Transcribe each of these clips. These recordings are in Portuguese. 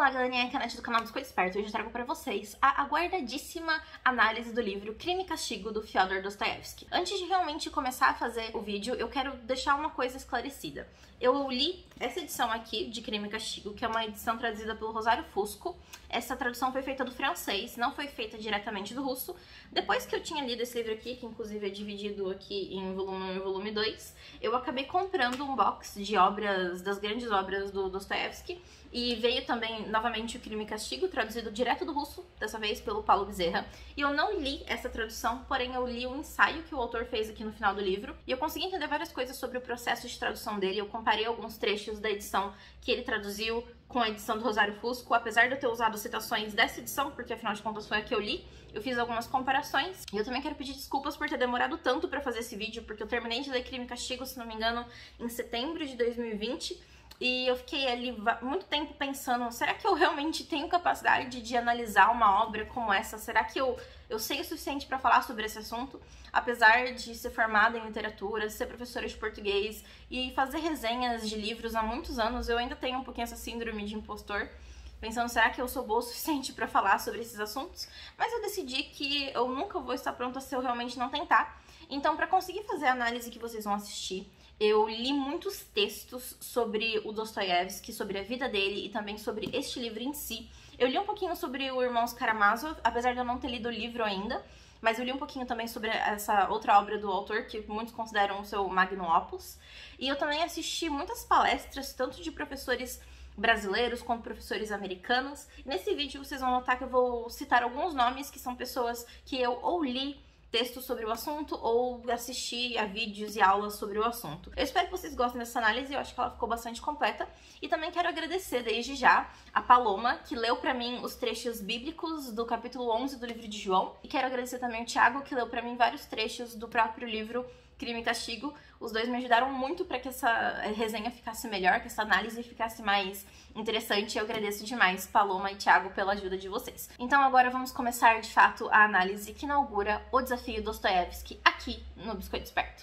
Fala galerinha, aqui é a Nath do canal Biscoito Esperto. Hoje eu trago pra vocês a aguardadíssima análise do livro Crime e Castigo, do Fyodor Dostoiévski. Antes de realmente começar a fazer o vídeo, eu quero deixar uma coisa esclarecida. Eu li essa edição aqui de Crime e Castigo, que é uma edição traduzida pelo Rosário Fusco. Essa tradução foi feita do francês, não foi feita diretamente do russo. Depois que eu tinha lido esse livro aqui, que inclusive é dividido aqui em volume 1 e volume 2, eu acabei comprando um box de obras, das grandes obras do Dostoiévski. E veio também, novamente, o Crime e Castigo, traduzido direto do russo, dessa vez pelo Paulo Bezerra. E eu não li essa tradução, porém eu li o ensaio que o autor fez aqui no final do livro. E eu consegui entender várias coisas sobre o processo de tradução dele. Eu comparei alguns trechos da edição que ele traduziu com a edição do Rosário Fusco. Apesar de eu ter usado citações dessa edição, porque afinal de contas foi a que eu li, eu fiz algumas comparações. E eu também quero pedir desculpas por ter demorado tanto pra fazer esse vídeo, porque eu terminei de ler Crime e Castigo, se não me engano, em setembro de 2020. E eu fiquei ali muito tempo pensando, será que eu realmente tenho capacidade de analisar uma obra como essa? Será que eu sei o suficiente para falar sobre esse assunto? Apesar de ser formada em literatura, ser professora de português e fazer resenhas de livros há muitos anos, eu ainda tenho um pouquinho essa síndrome de impostor, pensando, será que eu sou boa o suficiente para falar sobre esses assuntos? Mas eu decidi que eu nunca vou estar pronta se eu realmente não tentar. Então, para conseguir fazer a análise que vocês vão assistir, eu li muitos textos sobre o Dostoiévski, sobre a vida dele e também sobre este livro em si. Eu li um pouquinho sobre o Irmãos Karamazov, apesar de eu não ter lido o livro ainda, mas eu li um pouquinho também sobre essa outra obra do autor, que muitos consideram o seu magnum opus. E eu também assisti muitas palestras, tanto de professores brasileiros quanto professores americanos. Nesse vídeo vocês vão notar que eu vou citar alguns nomes que são pessoas que eu ou li textos sobre o assunto ou assistir a vídeos e aulas sobre o assunto. Eu espero que vocês gostem dessa análise, eu acho que ela ficou bastante completa. E também quero agradecer desde já a Paloma, que leu pra mim os trechos bíblicos do capítulo 11 do livro de João. E quero agradecer também o Thiago, que leu pra mim vários trechos do próprio livro Crime e Castigo. Os dois me ajudaram muito para que essa resenha ficasse melhor, que essa análise ficasse mais interessante. Eu agradeço demais, Paloma e Thiago, pela ajuda de vocês. Então agora vamos começar, de fato, a análise que inaugura o desafio Dostoiévski aqui no Biscoito Esperto.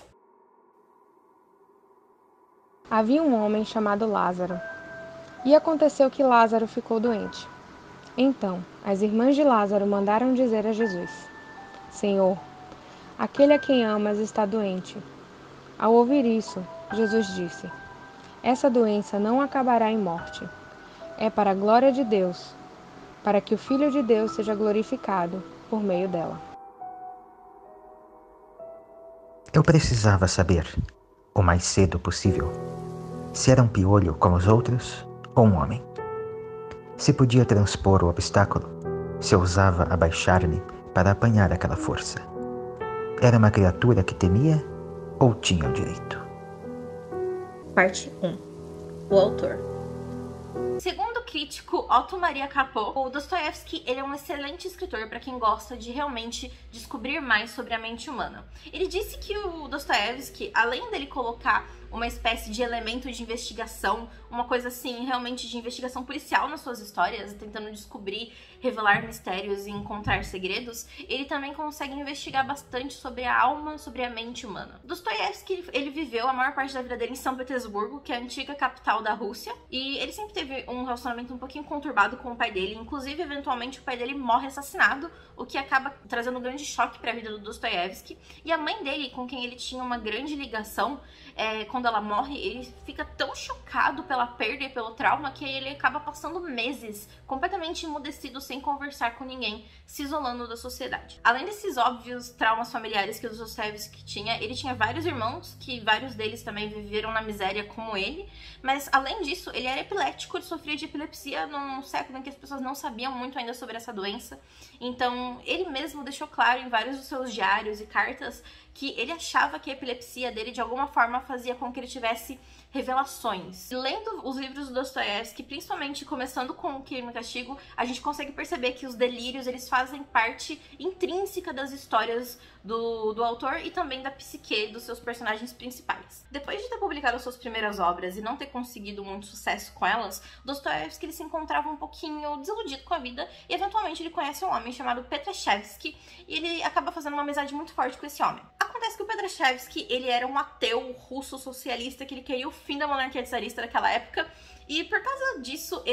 Havia um homem chamado Lázaro, e aconteceu que Lázaro ficou doente. Então, as irmãs de Lázaro mandaram dizer a Jesus: Senhor, aquele a quem amas está doente. Ao ouvir isso, Jesus disse: Essa doença não acabará em morte. É para a glória de Deus, para que o Filho de Deus seja glorificado por meio dela. Eu precisava saber, o mais cedo possível, se era um piolho como os outros ou um homem. Se podia transpor o obstáculo, se ousava abaixar-me para apanhar aquela força. Era uma criatura que temia ou tinha o direito? Parte 1. O autor. Segundo o crítico Otto Maria Capô, o Dostoiévski ele é um excelente escritor para quem gosta de realmente descobrir mais sobre a mente humana. Ele disse que o Dostoiévski, além dele colocar uma espécie de elemento de investigação, uma coisa assim, realmente de investigação policial nas suas histórias, tentando descobrir, revelar mistérios e encontrar segredos, ele também consegue investigar bastante sobre a alma, sobre a mente humana. Dostoiévski, ele viveu a maior parte da vida dele em São Petersburgo, que é a antiga capital da Rússia, e ele sempre teve um relacionamento um pouquinho conturbado com o pai dele, inclusive, eventualmente, o pai dele morre assassinado, o que acaba trazendo um grande choque para a vida do Dostoiévski, e a mãe dele, com quem ele tinha uma grande ligação, quando ela morre, ele fica tão chocado pela perda e pelo trauma que ele acaba passando meses completamente emudecido, sem conversar com ninguém, se isolando da sociedade. Além desses óbvios traumas familiares que o Dostoiévski tinha, ele tinha vários irmãos, que vários deles também viveram na miséria como ele, mas além disso, ele era epilético, ele sofria de epilepsia num século em que as pessoas não sabiam muito ainda sobre essa doença. Então, ele mesmo deixou claro em vários dos seus diários e cartas que ele achava que a epilepsia dele, de alguma forma, fazia com que ele tivesse revelações. E lendo os livros do Dostoiévski, principalmente começando com o Crime e Castigo, a gente consegue perceber que os delírios, eles fazem parte intrínseca das histórias do autor e também da psique dos seus personagens principais. Depois de ter publicado suas primeiras obras e não ter conseguido muito sucesso com elas, Dostoiévski ele se encontrava um pouquinho desiludido com a vida e eventualmente ele conhece um homem chamado Petrashevski e ele acaba fazendo uma amizade muito forte com esse homem. Acontece que o Petrashevski ele era um ateu russo socialista que ele queria o fim da monarquia czarista daquela época e por causa disso ele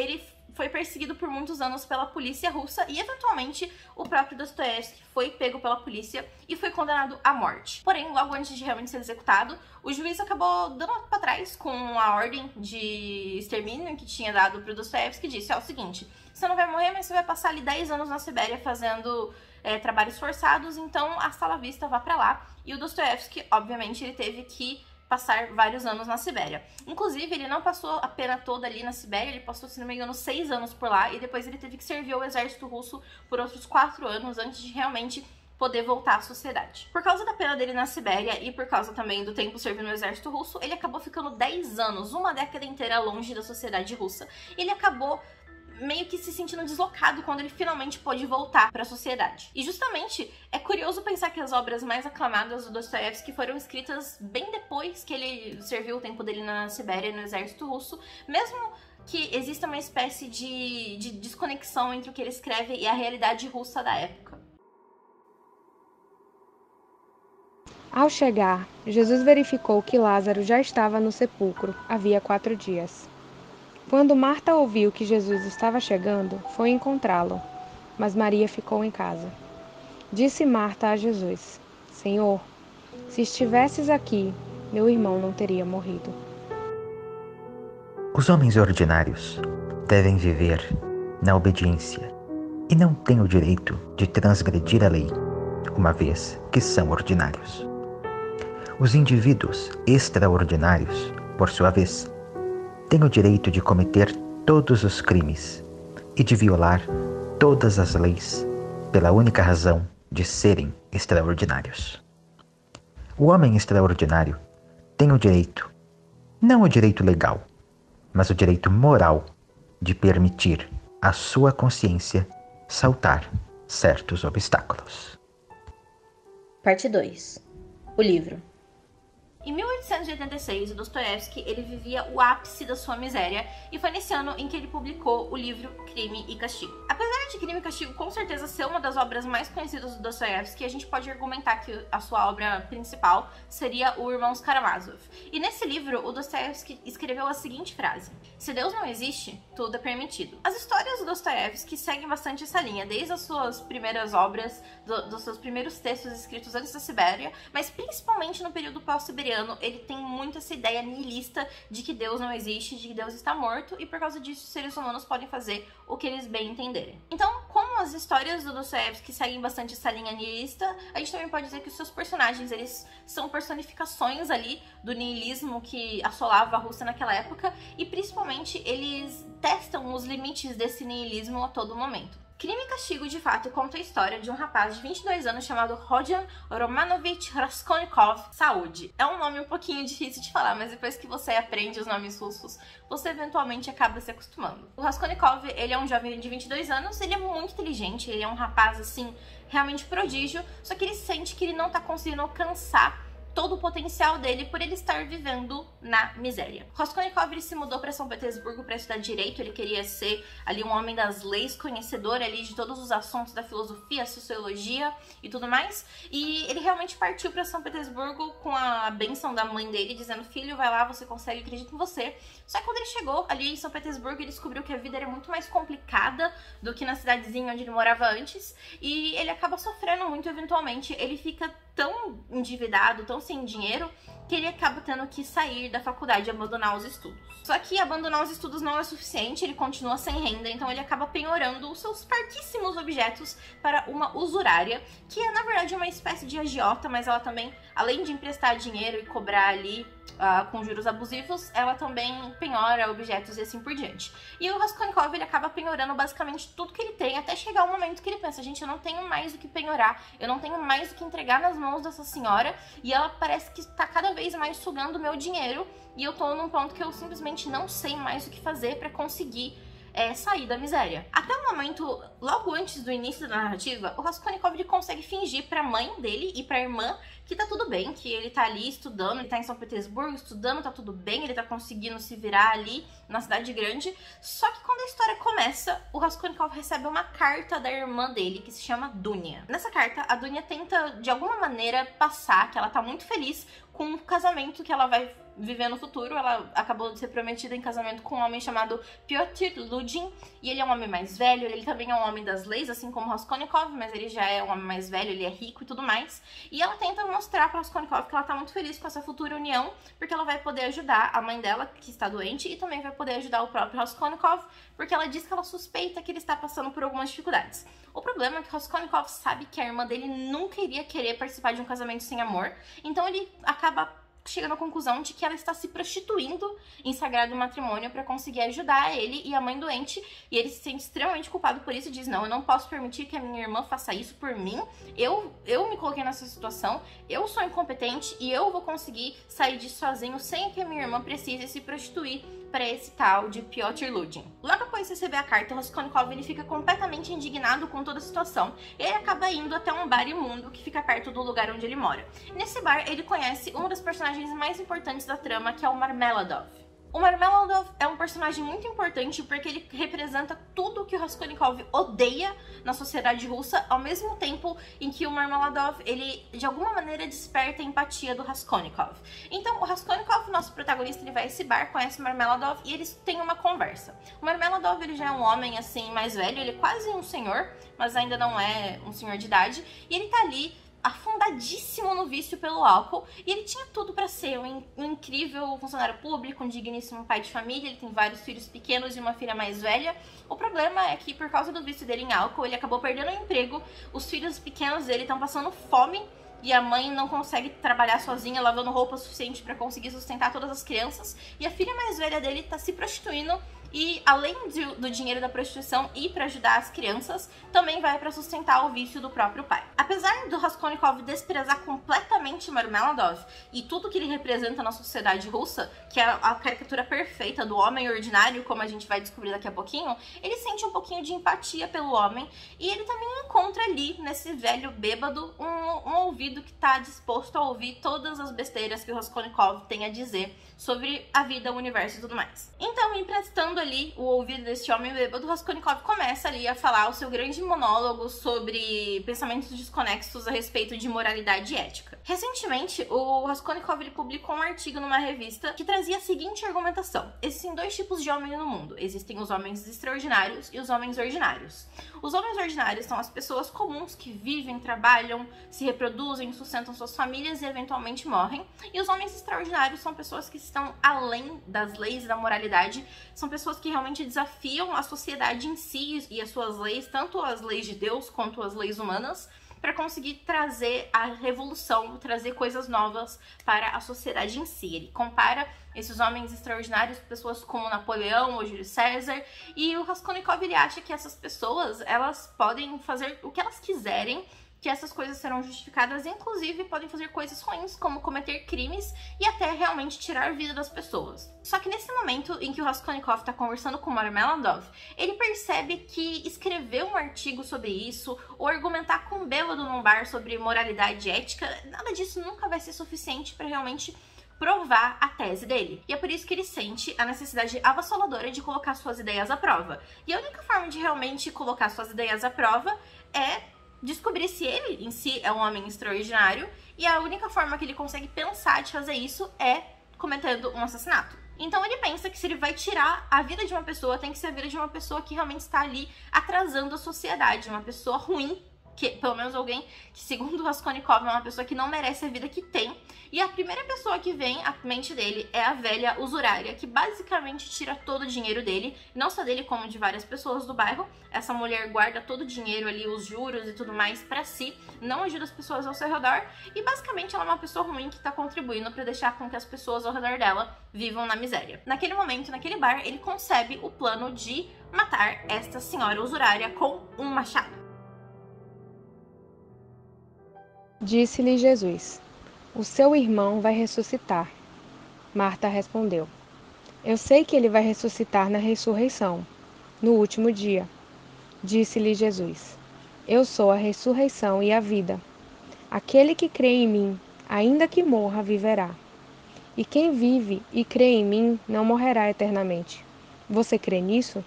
foi perseguido por muitos anos pela polícia russa e, eventualmente, o próprio Dostoiévski foi pego pela polícia e foi condenado à morte. Porém, logo antes de realmente ser executado, o juiz acabou dando pra trás com a ordem de extermínio que tinha dado pro Dostoiévski e disse, ó, o seguinte, você não vai morrer, mas você vai passar ali 10 anos na Sibéria fazendo trabalhos forçados, então hasta la vista, vá pra lá. E o Dostoiévski, obviamente, ele teve que passar vários anos na Sibéria. Inclusive, ele não passou a pena toda ali na Sibéria, ele passou, se não me engano, 6 anos por lá, e depois ele teve que servir ao exército russo por outros 4 anos antes de realmente poder voltar à sociedade. Por causa da pena dele na Sibéria e por causa também do tempo servindo no exército russo, ele acabou ficando 10 anos, uma década inteira longe da sociedade russa. Ele acabou meio que se sentindo deslocado quando ele finalmente pôde voltar para a sociedade. E justamente é curioso pensar que as obras mais aclamadas do Dostoiévski foram escritas bem depois que ele serviu o tempo dele na Sibéria e no exército russo, mesmo que exista uma espécie de desconexão entre o que ele escreve e a realidade russa da época. Ao chegar, Jesus verificou que Lázaro já estava no sepulcro havia 4 dias. Quando Marta ouviu que Jesus estava chegando, foi encontrá-lo, mas Maria ficou em casa. Disse Marta a Jesus, Senhor, se estivesses aqui, meu irmão não teria morrido. Os homens ordinários devem viver na obediência e não têm o direito de transgredir a lei, uma vez que são ordinários. Os indivíduos extraordinários, por sua vez, têm o direito de cometer todos os crimes e de violar todas as leis pela única razão de serem extraordinários. O homem extraordinário tem o direito, não o direito legal, mas o direito moral de permitir à sua consciência saltar certos obstáculos. Parte 2. O livro. Em 1886, o Dostoiévski ele vivia o ápice da sua miséria e foi nesse ano em que ele publicou o livro Crime e Castigo. Apesar de Crime e Castigo com certeza ser uma das obras mais conhecidas do Dostoiévski, a gente pode argumentar que a sua obra principal seria o Irmãos Karamazov. E nesse livro, o Dostoiévski escreveu a seguinte frase: se Deus não existe, tudo é permitido. As histórias do Dostoiévski seguem bastante essa linha, desde as suas primeiras obras, dos seus primeiros textos escritos antes da Sibéria, mas principalmente no período pós-siberiano, ele tem muito essa ideia nihilista de que Deus não existe, de que Deus está morto, e por causa disso os seres humanos podem fazer o que eles bem entenderem. Então, como as histórias do Dostoiévski seguem bastante essa linha nihilista, a gente também pode dizer que os seus personagens, eles são personificações ali do nihilismo que assolava a Rússia naquela época, e principalmente eles testam os limites desse nihilismo a todo momento. Crime e Castigo, de fato, conta a história de um rapaz de 22 anos chamado Rodion Romanovich Raskolnikov. Saúde. É um nome um pouquinho difícil de falar, mas depois que você aprende os nomes russos, você eventualmente acaba se acostumando. O Raskolnikov, ele é um jovem de 22 anos, ele é muito inteligente, ele é um rapaz, assim, realmente prodígio, só que ele sente que ele não tá conseguindo alcançar todo o potencial dele por ele estar vivendo na miséria. Raskolnikov ele se mudou para São Petersburgo para estudar direito, ele queria ser ali um homem das leis, conhecedor ali de todos os assuntos da filosofia, sociologia e tudo mais, e ele realmente partiu para São Petersburgo com a bênção da mãe dele, dizendo, filho, vai lá, você consegue, acredito em você. Só que quando ele chegou ali em São Petersburgo, ele descobriu que a vida era muito mais complicada do que na cidadezinha onde ele morava antes, e ele acaba sofrendo muito eventualmente, ele fica tão endividado, tão sem dinheiro, que ele acaba tendo que sair da faculdade e abandonar os estudos. Só que abandonar os estudos não é suficiente, ele continua sem renda, então ele acaba penhorando os seus parquíssimos objetos para uma usurária, que é na verdade uma espécie de agiota, mas ela também, além de emprestar dinheiro e cobrar ali com juros abusivos, ela também penhora objetos e assim por diante. E o Raskolnikov, ele acaba penhorando basicamente tudo que ele tem, até chegar o momento que ele pensa, gente, eu não tenho mais o que penhorar, eu não tenho mais o que entregar nas mãos dessa senhora, e ela parece que está cada vez mais sugando o meu dinheiro, e eu tô num ponto que eu simplesmente não sei mais o que fazer para conseguir sair da miséria. Até o momento, logo antes do início da narrativa, o Raskolnikov ele consegue fingir pra mãe dele e pra irmã que tá tudo bem, que ele tá ali estudando, ele tá em São Petersburgo estudando, tá tudo bem, ele tá conseguindo se virar ali na cidade grande. Só que quando a história começa, o Raskolnikov recebe uma carta da irmã dele, que se chama Dunya. Nessa carta, a Dunya tenta, de alguma maneira, passar que ela tá muito feliz com um casamento que ela vai viver no futuro. Ela acabou de ser prometida em casamento com um homem chamado Piotr Ludin, e ele é um homem mais velho, ele também é um homem das leis, assim como Raskolnikov, mas ele já é um homem mais velho, ele é rico e tudo mais. E ela tenta mostrar pra Raskolnikov que ela tá muito feliz com essa futura união, porque ela vai poder ajudar a mãe dela, que está doente, e também vai poder ajudar o próprio Raskolnikov, porque ela diz que ela suspeita que ele está passando por algumas dificuldades. O problema é que Raskolnikov sabe que a irmã dele nunca iria querer participar de um casamento sem amor, então ele acaba chegando à conclusão de que ela está se prostituindo em sagrado matrimônio para conseguir ajudar ele e a mãe doente, e ele se sente extremamente culpado por isso e diz: não, eu não posso permitir que a minha irmã faça isso por mim, eu me coloquei nessa situação, eu sou incompetente e eu vou conseguir sair disso sozinho sem que a minha irmã precise se prostituir para esse tal de Piotr Ludin. Logo após receber a carta, Raskolnikov ele fica completamente indignado com toda a situação. Ele acaba indo até um bar imundo que fica perto do lugar onde ele mora. Nesse bar, ele conhece uma das personagens mais importantes da trama, que é o Marmeladov. O Marmeladov é um personagem muito importante porque ele representa tudo que o Raskolnikov odeia na sociedade russa, ao mesmo tempo em que o Marmeladov, ele de alguma maneira desperta a empatia do Raskolnikov. Então o Raskolnikov, nosso protagonista, ele vai a esse bar, conhece o Marmeladov e eles têm uma conversa. O Marmeladov, ele já é um homem assim mais velho, ele é quase um senhor, mas ainda não é um senhor de idade, e ele tá ali afundadíssimo no vício pelo álcool, e ele tinha tudo pra ser um incrível funcionário público, um digníssimo pai de família. Ele tem vários filhos pequenos e uma filha mais velha. O problema é que por causa do vício dele em álcool, ele acabou perdendo o emprego, os filhos pequenos dele estão passando fome, e a mãe não consegue trabalhar sozinha, lavando roupa o suficiente pra conseguir sustentar todas as crianças, e a filha mais velha dele tá se prostituindo, e além do dinheiro da prostituição e para ajudar as crianças, também vai para sustentar o vício do próprio pai. Apesar do Raskolnikov desprezar completamente Marmeladov e tudo que ele representa na sociedade russa, que é a caricatura perfeita do homem ordinário, como a gente vai descobrir daqui a pouquinho, ele sente um pouquinho de empatia pelo homem, e ele também encontra ali, nesse velho bêbado, um ouvido que está disposto a ouvir todas as besteiras que o Raskolnikov tem a dizer sobre a vida, o universo e tudo mais. Então, emprestando ali o ouvido desse homem bêbado, Raskolnikov começa ali a falar o seu grande monólogo sobre pensamentos desconexos a respeito de moralidade e ética. Recentemente, o Raskolnikov ele publicou um artigo numa revista que trazia a seguinte argumentação: existem dois tipos de homens no mundo. Existem os homens extraordinários e os homens ordinários. Os homens ordinários são as pessoas comuns que vivem, trabalham, se reproduzem, sustentam suas famílias e eventualmente morrem. E os homens extraordinários são pessoas que estão além das leis e da moralidade, são pessoas que realmente desafiam a sociedade em si e as suas leis, tanto as leis de Deus quanto as leis humanas, para conseguir trazer a revolução, trazer coisas novas para a sociedade em si. Ele compara esses homens extraordinários, pessoas como Napoleão ou Júlio César, e o Raskolnikov ele acha que essas pessoas, elas podem fazer o que elas quiserem, que essas coisas serão justificadas, e inclusive podem fazer coisas ruins, como cometer crimes e até realmente tirar a vida das pessoas. Só que nesse momento em que o Raskolnikov está conversando com o Marmeladov, ele percebe que escrever um artigo sobre isso, ou argumentar com um bêbado num bar sobre moralidade e ética, nada disso nunca vai ser suficiente para realmente provar a tese dele. E é por isso que ele sente a necessidade avassaladora de colocar suas ideias à prova. E a única forma de realmente colocar suas ideias à prova é descobrir se ele em si é um homem extraordinário, e a única forma que ele consegue pensar de fazer isso é cometendo um assassinato. Então ele pensa que se ele vai tirar a vida de uma pessoa, tem que ser a vida de uma pessoa que realmente está ali atrasando a sociedade, uma pessoa ruim, que pelo menos alguém que, segundo o Raskolnikov, é uma pessoa que não merece a vida que tem. E a primeira pessoa que vem à mente dele é a velha usurária, que basicamente tira todo o dinheiro dele, não só dele como de várias pessoas do bairro. Essa mulher guarda todo o dinheiro ali, os juros e tudo mais pra si, não ajuda as pessoas ao seu redor, e basicamente ela é uma pessoa ruim que tá contribuindo pra deixar com que as pessoas ao redor dela vivam na miséria. Naquele momento, naquele bar, ele concebe o plano de matar esta senhora usurária com um machado. Disse-lhe Jesus: o seu irmão vai ressuscitar. Marta respondeu: eu sei que ele vai ressuscitar na ressurreição, no último dia. Disse-lhe Jesus: eu sou a ressurreição e a vida. Aquele que crê em mim, ainda que morra, viverá. E quem vive e crê em mim não morrerá eternamente. Você crê nisso?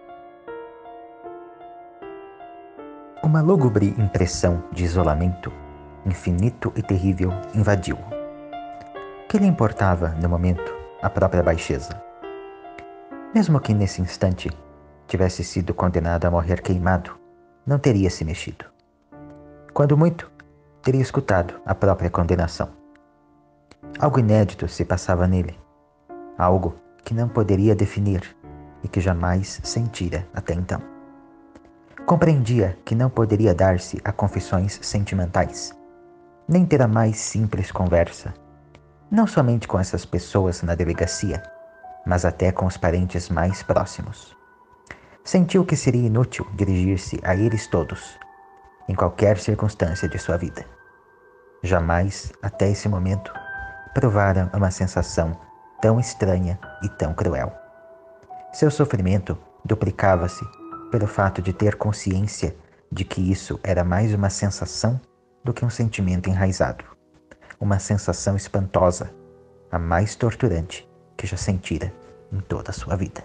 Uma lúgubre impressão de isolamento infinito e terrível invadiu-o. Que lhe importava, no momento, a própria baixeza? Mesmo que nesse instante tivesse sido condenado a morrer queimado, não teria se mexido. Quando muito, teria escutado a própria condenação. Algo inédito se passava nele, algo que não poderia definir e que jamais sentira até então. Compreendia que não poderia dar-se a confissões sentimentais, nem ter a mais simples conversa, não somente com essas pessoas na delegacia, mas até com os parentes mais próximos. Sentiu que seria inútil dirigir-se a eles todos, em qualquer circunstância de sua vida. Jamais, até esse momento, provara uma sensação tão estranha e tão cruel. Seu sofrimento duplicava-se pelo fato de ter consciência de que isso era mais uma sensação do que um sentimento enraizado. Uma sensação espantosa, a mais torturante que já sentira em toda a sua vida.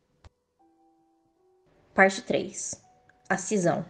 Parte 3. A cisão.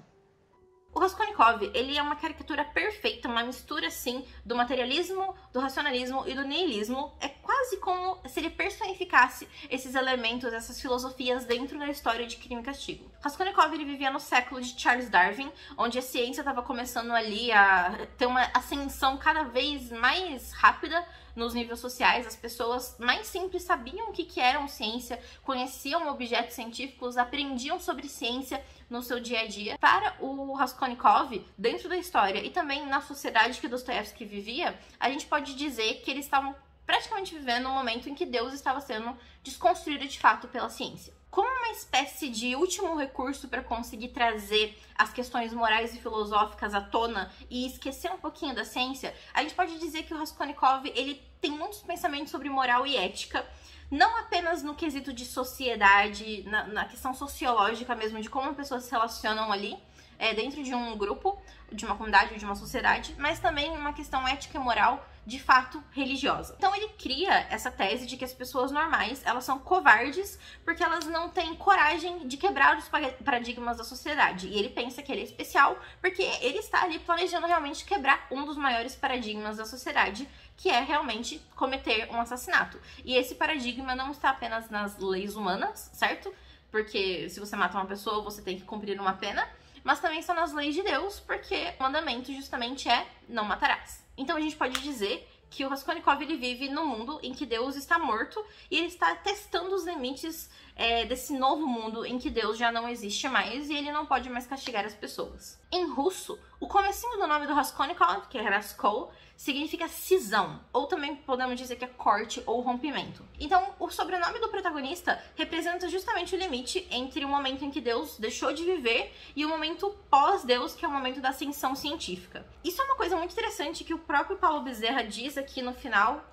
O Raskolnikov, ele é uma caricatura perfeita, uma mistura, assim, do materialismo, do racionalismo e do niilismo. É quase como se ele personificasse esses elementos, essas filosofias dentro da história de Crime e Castigo. Raskolnikov, ele vivia no século de Charles Darwin, onde a ciência estava começando ali a ter uma ascensão cada vez mais rápida nos níveis sociais. As pessoas mais simples sabiam o que era ciência, conheciam objetos científicos, aprendiam sobre ciência no seu dia a dia. Para o Raskolnikov, dentro da história e também na sociedade que Dostoiévski vivia, a gente pode dizer que eles estavam praticamente vivendo um momento em que Deus estava sendo desconstruído de fato pela ciência. Como uma espécie de último recurso para conseguir trazer as questões morais e filosóficas à tona e esquecer um pouquinho da ciência, a gente pode dizer que o Raskolnikov, ele tem muitos pensamentos sobre moral e ética, não apenas no quesito de sociedade, na questão sociológica mesmo, de como as pessoas se relacionam ali, dentro de um grupo, de uma comunidade, de uma sociedade, mas também uma questão ética e moral, de fato, religiosa. Então ele cria essa tese de que as pessoas normais, elas são covardes porque elas não têm coragem de quebrar os paradigmas da sociedade. E ele pensa que ele é especial porque ele está ali planejando realmente quebrar um dos maiores paradigmas da sociedade, que é realmente cometer um assassinato. E esse paradigma não está apenas nas leis humanas, certo? Porque se você mata uma pessoa, você tem que cumprir uma pena, mas também está nas leis de Deus, porque o mandamento justamente é não matarás. Então a gente pode dizer que o Raskolnikov, ele vive num mundo em que Deus está morto e ele está testando os limites desse novo mundo em que Deus já não existe mais e ele não pode mais castigar as pessoas. Em russo, o comecinho do nome do Raskolnikov, que é Raskol, significa cisão, ou também podemos dizer que é corte ou rompimento. Então, o sobrenome do protagonista representa justamente o limite entre o momento em que Deus deixou de viver e o momento pós-Deus, que é o momento da ascensão científica. Isso é uma coisa muito interessante que o próprio Paulo Bezerra diz aqui no final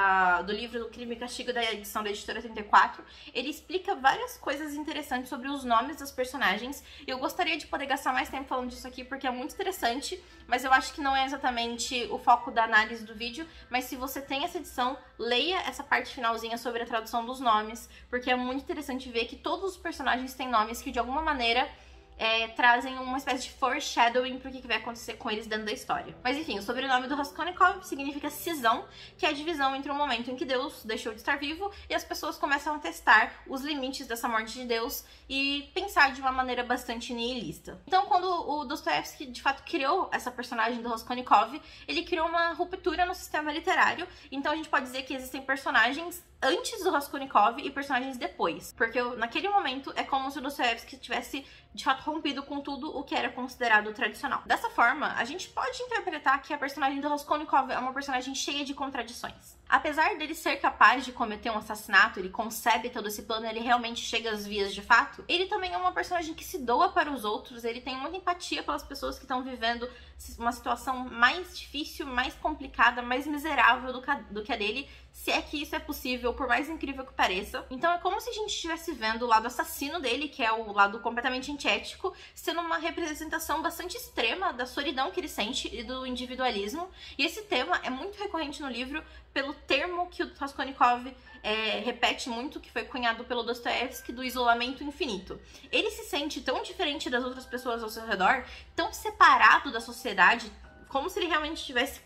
do livro do Crime e Castigo, da edição da editora 34, ele explica várias coisas interessantes sobre os nomes dos personagens. Eu gostaria de poder gastar mais tempo falando disso aqui porque é muito interessante, mas eu acho que não é exatamente o foco da análise do vídeo. Mas se você tem essa edição, leia essa parte finalzinha sobre a tradução dos nomes, porque é muito interessante ver que todos os personagens têm nomes que de alguma maneira trazem uma espécie de foreshadowing pro que vai acontecer com eles dentro da história. Mas enfim, o sobrenome do Raskolnikov significa cisão, que é a divisão entre o momento em que Deus deixou de estar vivo e as pessoas começam a testar os limites dessa morte de Deus e pensar de uma maneira bastante nihilista. Então, quando o Dostoiévski de fato criou essa personagem do Raskolnikov, ele criou uma ruptura no sistema literário. Então a gente pode dizer que existem personagens antes do Raskolnikov e personagens depois. Porque naquele momento é como se o Dostoiévski tivesse de fato rompido com tudo o que era considerado tradicional. Dessa forma, a gente pode interpretar que a personagem do Raskolnikov é uma personagem cheia de contradições. Apesar dele ser capaz de cometer um assassinato, ele concebe todo esse plano, ele realmente chega às vias de fato, ele também é uma personagem que se doa para os outros, ele tem muita empatia pelas pessoas que estão vivendo uma situação mais difícil, mais complicada, mais miserável do que a dele, se é que isso é possível, por mais incrível que pareça. Então é como se a gente estivesse vendo o lado assassino dele, que é o lado completamente antiético, sendo uma representação bastante extrema da solidão que ele sente e do individualismo. E esse tema é muito recorrente no livro pelo termo que o Raskolnikov repete muito, que foi cunhado pelo Dostoiévski, do isolamento infinito. Ele se sente tão diferente das outras pessoas ao seu redor, tão separado da sociedade, como se ele realmente estivesse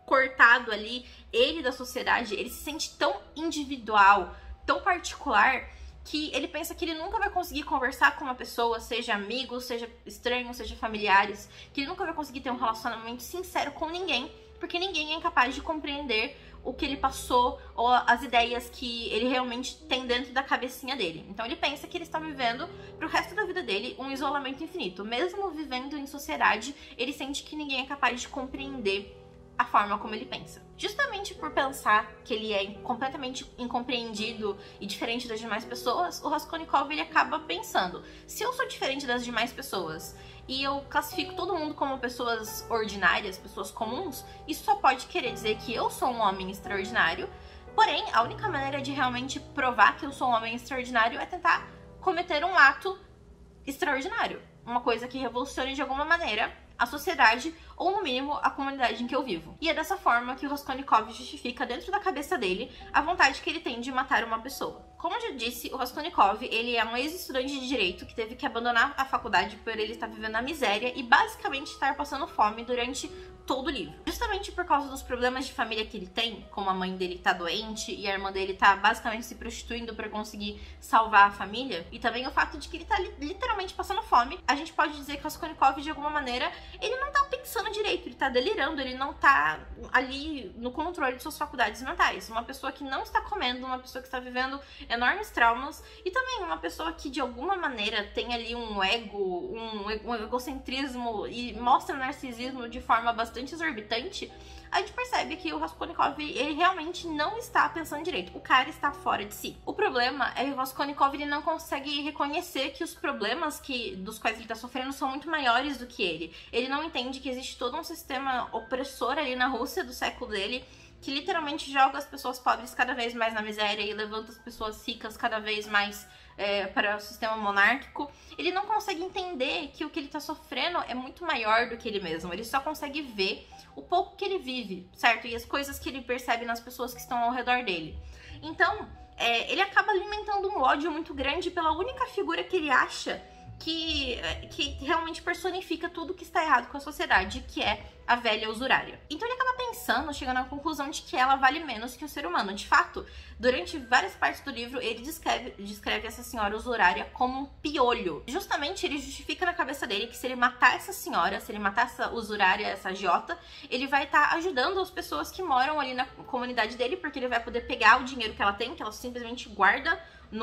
cortado ali, ele da sociedade, ele se sente tão individual, tão particular, que ele pensa que ele nunca vai conseguir conversar com uma pessoa, seja amigo, seja estranho, seja familiares, que ele nunca vai conseguir ter um relacionamento sincero com ninguém, porque ninguém é incapaz de compreender o que ele passou ou as ideias que ele realmente tem dentro da cabecinha dele. Então ele pensa que ele está vivendo pro resto da vida dele um isolamento infinito. Mesmo vivendo em sociedade, ele sente que ninguém é capaz de compreender a forma como ele pensa. Justamente por pensar que ele é completamente incompreendido e diferente das demais pessoas, o Raskolnikov ele acaba pensando: se eu sou diferente das demais pessoas e eu classifico todo mundo como pessoas ordinárias, pessoas comuns, isso só pode querer dizer que eu sou um homem extraordinário. Porém, a única maneira de realmente provar que eu sou um homem extraordinário é tentar cometer um ato extraordinário, uma coisa que revolucione de alguma maneira a sociedade, ou no mínimo a comunidade em que eu vivo. E é dessa forma que o Raskolnikov justifica dentro da cabeça dele a vontade que ele tem de matar uma pessoa. Como eu já disse, o Raskolnikov, ele é um ex-estudante de direito que teve que abandonar a faculdade por ele estar vivendo a miséria e basicamente estar passando fome durante todo o livro. Justamente por causa dos problemas de família que ele tem, como a mãe dele tá doente e a irmã dele tá basicamente se prostituindo pra conseguir salvar a família, e também o fato de que ele tá literalmente passando fome, a gente pode dizer que o Raskolnikov, de alguma maneira, ele não tá pensando direito, ele tá delirando, ele não tá ali no controle de suas faculdades mentais. Uma pessoa que não está comendo, uma pessoa que está vivendo enormes traumas, e também uma pessoa que de alguma maneira tem ali um ego, um egocentrismo e mostra narcisismo de forma bastante exorbitante. A gente percebe que o Raskolnikov, ele realmente não está pensando direito. O cara está fora de si. O problema é que o Raskolnikov, ele não consegue reconhecer que os problemas dos quais ele está sofrendo são muito maiores do que ele. Ele não entende que existe todo um sistema opressor ali na Rússia do século dele, que literalmente joga as pessoas pobres cada vez mais na miséria e levanta as pessoas ricas cada vez mais para o sistema monárquico. Ele não consegue entender que o que ele tá sofrendo é muito maior do que ele mesmo. Ele só consegue ver o pouco que ele vive, certo? E as coisas que ele percebe nas pessoas que estão ao redor dele. Então, ele acaba alimentando um ódio muito grande pela única figura que ele acha que realmente personifica tudo que está errado com a sociedade, que é a velha usurária. Então ele acaba pensando, chegando à conclusão de que ela vale menos que o ser humano. De fato, durante várias partes do livro, ele descreve essa senhora usurária como um piolho. Justamente ele justifica na cabeça dele que se ele matar essa senhora, se ele matar essa usurária, essa agiota, ele vai estar ajudando as pessoas que moram ali na comunidade dele, porque ele vai poder pegar o dinheiro que ela tem, que ela simplesmente guarda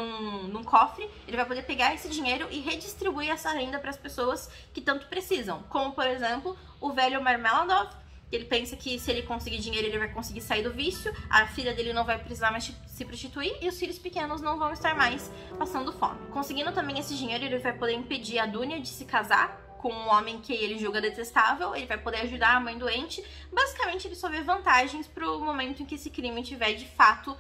num cofre. Ele vai poder pegar esse dinheiro e redistribuir essa renda para as pessoas que tanto precisam, como por exemplo o velho Marmeladov, que ele pensa que se ele conseguir dinheiro ele vai conseguir sair do vício, a filha dele não vai precisar mais se prostituir e os filhos pequenos não vão estar mais passando fome. Conseguindo também esse dinheiro, ele vai poder impedir a Dunya de se casar com um homem que ele julga detestável, ele vai poder ajudar a mãe doente. Basicamente ele só vê vantagens pro momento em que esse crime tiver de fato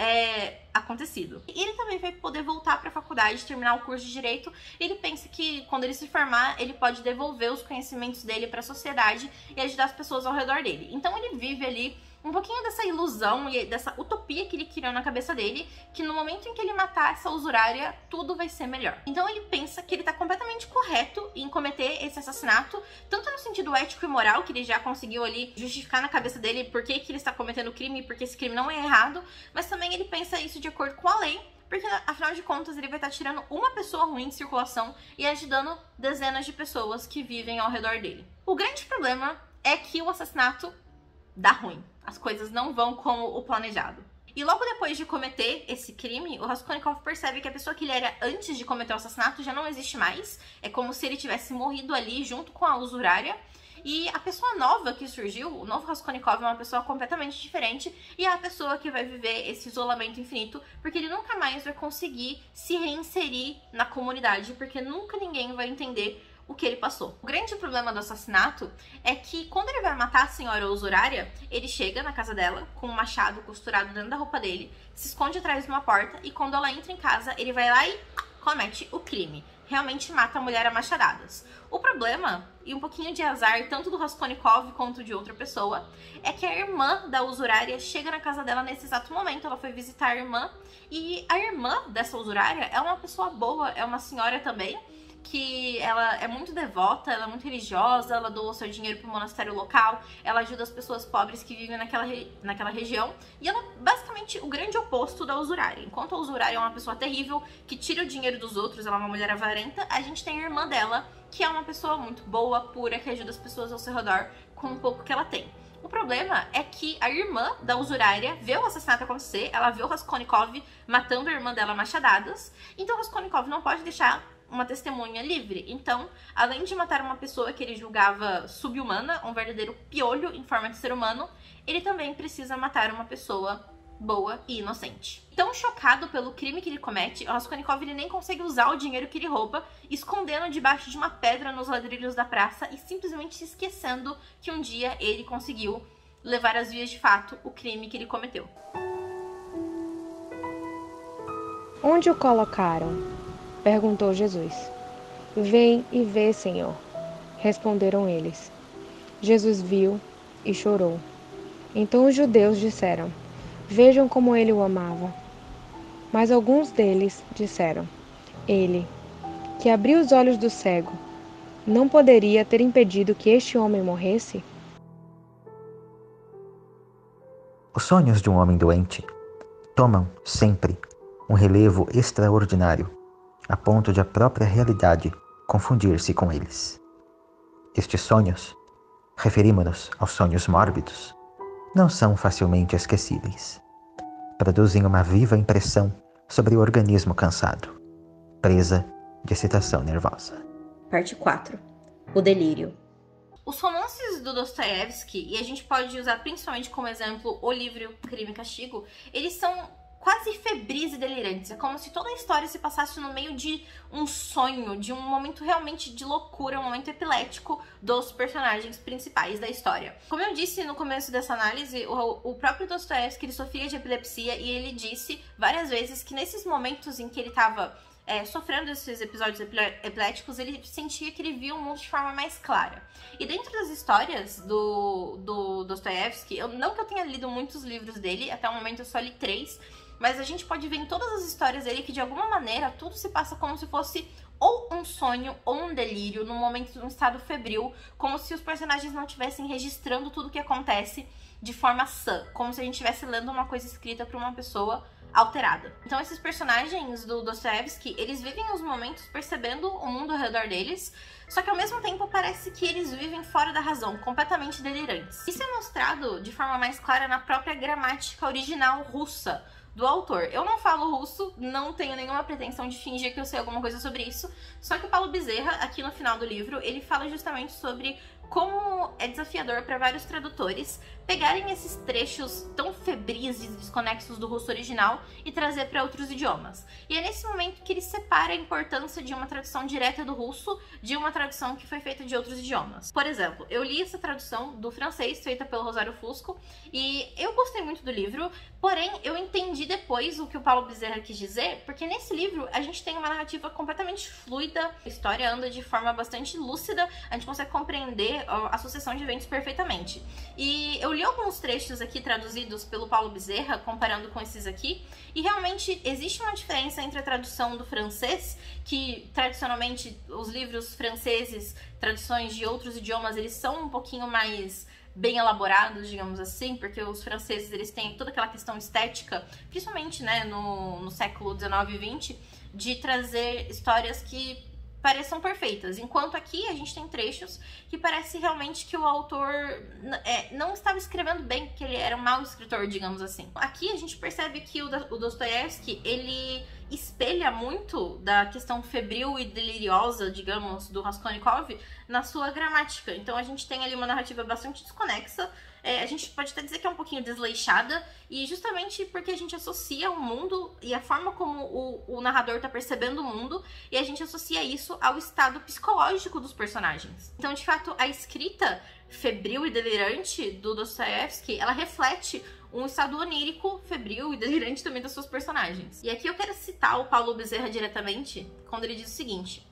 acontecido. E ele também vai poder voltar para a faculdade, terminar o curso de Direito. Ele pensa que quando ele se formar, ele pode devolver os conhecimentos dele para a sociedade e ajudar as pessoas ao redor dele. Então ele vive ali um pouquinho dessa ilusão e dessa utopia que ele criou na cabeça dele, que no momento em que ele matar essa usurária, tudo vai ser melhor. Então ele pensa que ele tá completamente correto em cometer esse assassinato, tanto no sentido ético e moral, que ele já conseguiu ali justificar na cabeça dele por que ele está cometendo o crime, porque esse crime não é errado, mas também ele pensa isso de acordo com a lei, porque afinal de contas ele vai estar tirando uma pessoa ruim de circulação e ajudando dezenas de pessoas que vivem ao redor dele. O grande problema é que o assassinato dá ruim. As coisas não vão como o planejado. E logo depois de cometer esse crime, o Raskolnikov percebe que a pessoa que ele era antes de cometer o assassinato já não existe mais. É como se ele tivesse morrido ali junto com a usurária. E a pessoa nova que surgiu, o novo Raskolnikov, é uma pessoa completamente diferente. E é a pessoa que vai viver esse isolamento infinito, porque ele nunca mais vai conseguir se reinserir na comunidade, porque nunca ninguém vai entender o que ele passou. O grande problema do assassinato é que quando ele vai matar a senhora usurária, ele chega na casa dela com um machado costurado dentro da roupa dele, se esconde atrás de uma porta e quando ela entra em casa, ele vai lá e comete o crime. Realmente mata a mulher a machadadas. O problema, e um pouquinho de azar, tanto do Raskolnikov quanto de outra pessoa, é que a irmã da usurária chega na casa dela nesse exato momento. Ela foi visitar a irmã, e a irmã dessa usurária é uma pessoa boa, é uma senhora também, que ela é muito devota, ela é muito religiosa, ela doa o seu dinheiro para o monastério local, ela ajuda as pessoas pobres que vivem naquela região, e ela é basicamente o grande oposto da usurária. Enquanto a usurária é uma pessoa terrível, que tira o dinheiro dos outros, ela é uma mulher avarenta, a gente tem a irmã dela, que é uma pessoa muito boa, pura, que ajuda as pessoas ao seu redor com um pouco que ela tem. O problema é que a irmã da usurária vê o assassinato acontecer, ela vê o Raskolnikov matando a irmã dela a machadadas, então o Raskolnikov não pode deixar uma testemunha livre. Então, além de matar uma pessoa que ele julgava sub-humana, um verdadeiro piolho em forma de ser humano, ele também precisa matar uma pessoa boa e inocente. Tão chocado pelo crime que ele comete, o Raskolnikov ele nem consegue usar o dinheiro que ele rouba, escondendo debaixo de uma pedra nos ladrilhos da praça e simplesmente se esquecendo que um dia ele conseguiu levar às vias de fato o crime que ele cometeu. Onde o colocaram? Perguntou Jesus. Vem e vê, Senhor. Responderam eles. Jesus viu e chorou. Então os judeus disseram: Vejam como ele o amava. Mas alguns deles disseram: Ele, que abriu os olhos do cego, não poderia ter impedido que este homem morresse? Os sonhos de um homem doente tomam sempre um relevo extraordinário, a ponto de a própria realidade confundir-se com eles. Estes sonhos, referimos-nos aos sonhos mórbidos, não são facilmente esquecíveis. Produzem uma viva impressão sobre o organismo cansado, presa de excitação nervosa. Parte 4. O delírio. Os romances do Dostoiévski, e a gente pode usar principalmente como exemplo o livro Crime e Castigo, eles são quase febris e delirantes. É como se toda a história se passasse no meio de um sonho, de um momento realmente de loucura, um momento epilético dos personagens principais da história. Como eu disse no começo dessa análise, o próprio Dostoiévski ele sofria de epilepsia e ele disse várias vezes que nesses momentos em que ele estava sofrendo esses episódios epiléticos, ele sentia que ele via o mundo de forma mais clara. E dentro das histórias do Dostoiévski, não que eu tenha lido muitos livros dele, até o momento eu só li 3, mas a gente pode ver em todas as histórias dele que de alguma maneira tudo se passa como se fosse ou um sonho ou um delírio, num momento, num estado febril, como se os personagens não estivessem registrando tudo o que acontece de forma sã, como se a gente estivesse lendo uma coisa escrita por uma pessoa alterada. Então esses personagens do Dostoiévski, eles vivem os momentos percebendo o mundo ao redor deles, só que ao mesmo tempo parece que eles vivem fora da razão, completamente delirantes. Isso é mostrado de forma mais clara na própria gramática original russa do autor. Eu não falo russo, não tenho nenhuma pretensão de fingir que eu sei alguma coisa sobre isso, só que o Paulo Bezerra, aqui no final do livro, ele fala justamente sobre como é desafiador para vários tradutores pegarem esses trechos tão febris e desconexos do russo original e trazer para outros idiomas. E é nesse momento que ele separa a importância de uma tradução direta do russo de uma tradução que foi feita de outros idiomas. Por exemplo, eu li essa tradução do francês feita pelo Rosário Fusco e eu gostei muito do livro, porém eu entendi depois o que o Paulo Bezerra quis dizer, porque nesse livro a gente tem uma narrativa completamente fluida, a história anda de forma bastante lúcida, a gente consegue compreender a sucessão de eventos perfeitamente. E eu li alguns trechos aqui traduzidos pelo Paulo Bezerra, comparando com esses aqui, e realmente existe uma diferença entre a tradução do francês, que tradicionalmente os livros franceses, traduções de outros idiomas, eles são um pouquinho mais bem elaborados, digamos assim, porque os franceses eles têm toda aquela questão estética, principalmente no século XIX e XX, de trazer histórias que pareçam perfeitas, enquanto aqui a gente tem trechos que parece realmente que o autor não estava escrevendo bem, que ele era um mau escritor, digamos assim. Aqui a gente percebe que o Dostoiévski, ele espelha muito da questão febril e deliriosa, digamos, do Raskolnikov na sua gramática. Então a gente tem ali uma narrativa bastante desconexa, a gente pode até dizer que é um pouquinho desleixada, e justamente porque a gente associa o mundo e a forma como o narrador está percebendo o mundo, e a gente associa isso ao estado psicológico dos personagens. Então, de fato, a escrita febril e delirante do Dostoiévski, ela reflete um estado onírico, febril e delirante também das suas personagens. E aqui eu quero citar o Paulo Bezerra diretamente, quando ele diz o seguinte: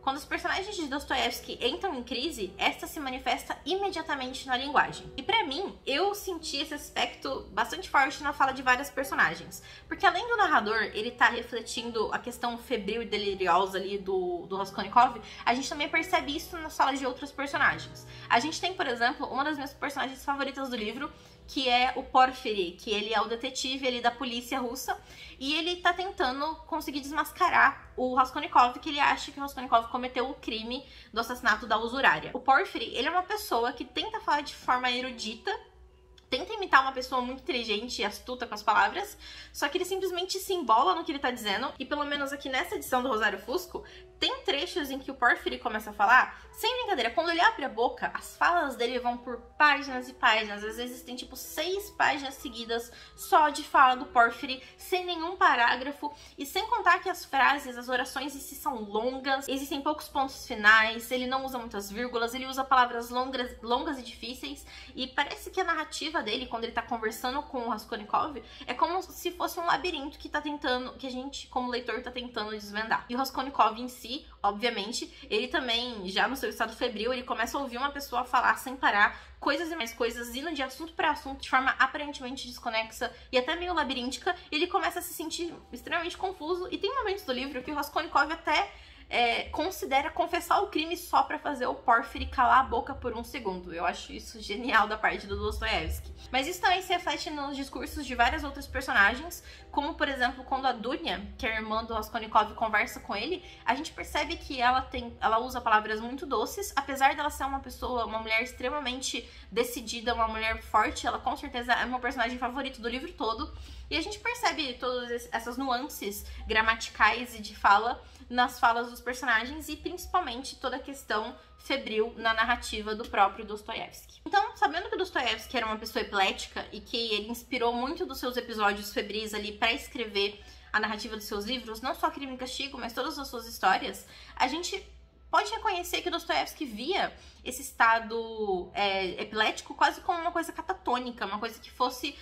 Quando os personagens de Dostoiévski entram em crise, esta se manifesta imediatamente na linguagem. E pra mim, eu senti esse aspecto bastante forte na fala de vários personagens. Porque além do narrador, ele tá refletindo a questão febril e deliriosa ali do Raskolnikov, a gente também percebe isso nas falas de outros personagens. A gente tem, por exemplo, uma das minhas personagens favoritas do livro, que é o Porfiry, que ele é o detetive ali da polícia russa, e ele tá tentando conseguir desmascarar o Raskolnikov, que ele acha que o Raskolnikov cometeu o crime do assassinato da usurária. O Porfiry, ele é uma pessoa que tenta falar de forma erudita, tenta imitar uma pessoa muito inteligente e astuta com as palavras, só que ele simplesmente se embola no que ele tá dizendo, e pelo menos aqui nessa edição do Rosário Fusco, tem trechos em que o Porfiry começa a falar, sem brincadeira, quando ele abre a boca, as falas dele vão por páginas e páginas, às vezes tem tipo 6 páginas seguidas só de fala do Porfiry, sem nenhum parágrafo, e sem contar que as frases, as orações em si são longas, existem poucos pontos finais, ele não usa muitas vírgulas, ele usa palavras longas e difíceis, e parece que a narrativa dele, quando ele tá conversando com o Raskolnikov, é como se fosse um labirinto que a gente, como leitor, tá tentando desvendar. E o Raskolnikov em si, obviamente, ele também, já no seu estado febril, ele começa a ouvir uma pessoa falar sem parar, coisas e mais coisas, indo de assunto para assunto, de forma aparentemente desconexa e até meio labiríntica, e ele começa a se sentir extremamente confuso, e tem momentos do livro que o Raskolnikov até considera confessar o crime só pra fazer o Porfiry calar a boca por um segundo. Eu acho isso genial da parte do Dostoiévski. Mas isso também se reflete nos discursos de várias outras personagens, como por exemplo quando a Dunya, que é a irmã do Raskolnikov, conversa com ele, a gente percebe que ela usa palavras muito doces, apesar dela ser uma mulher extremamente decidida, uma mulher forte, ela com certeza é meu personagem favorito do livro todo, e a gente percebe todas essas nuances gramaticais e de fala nas falas dos personagens, e principalmente toda a questão febril na narrativa do próprio Dostoiévski. Então, sabendo que Dostoiévski era uma pessoa epilética e que ele inspirou muito dos seus episódios febris ali para escrever a narrativa dos seus livros, não só Crime e Castigo, mas todas as suas histórias, a gente pode reconhecer que Dostoiévski via esse estado epilético quase como uma coisa catatônica, uma coisa que fosse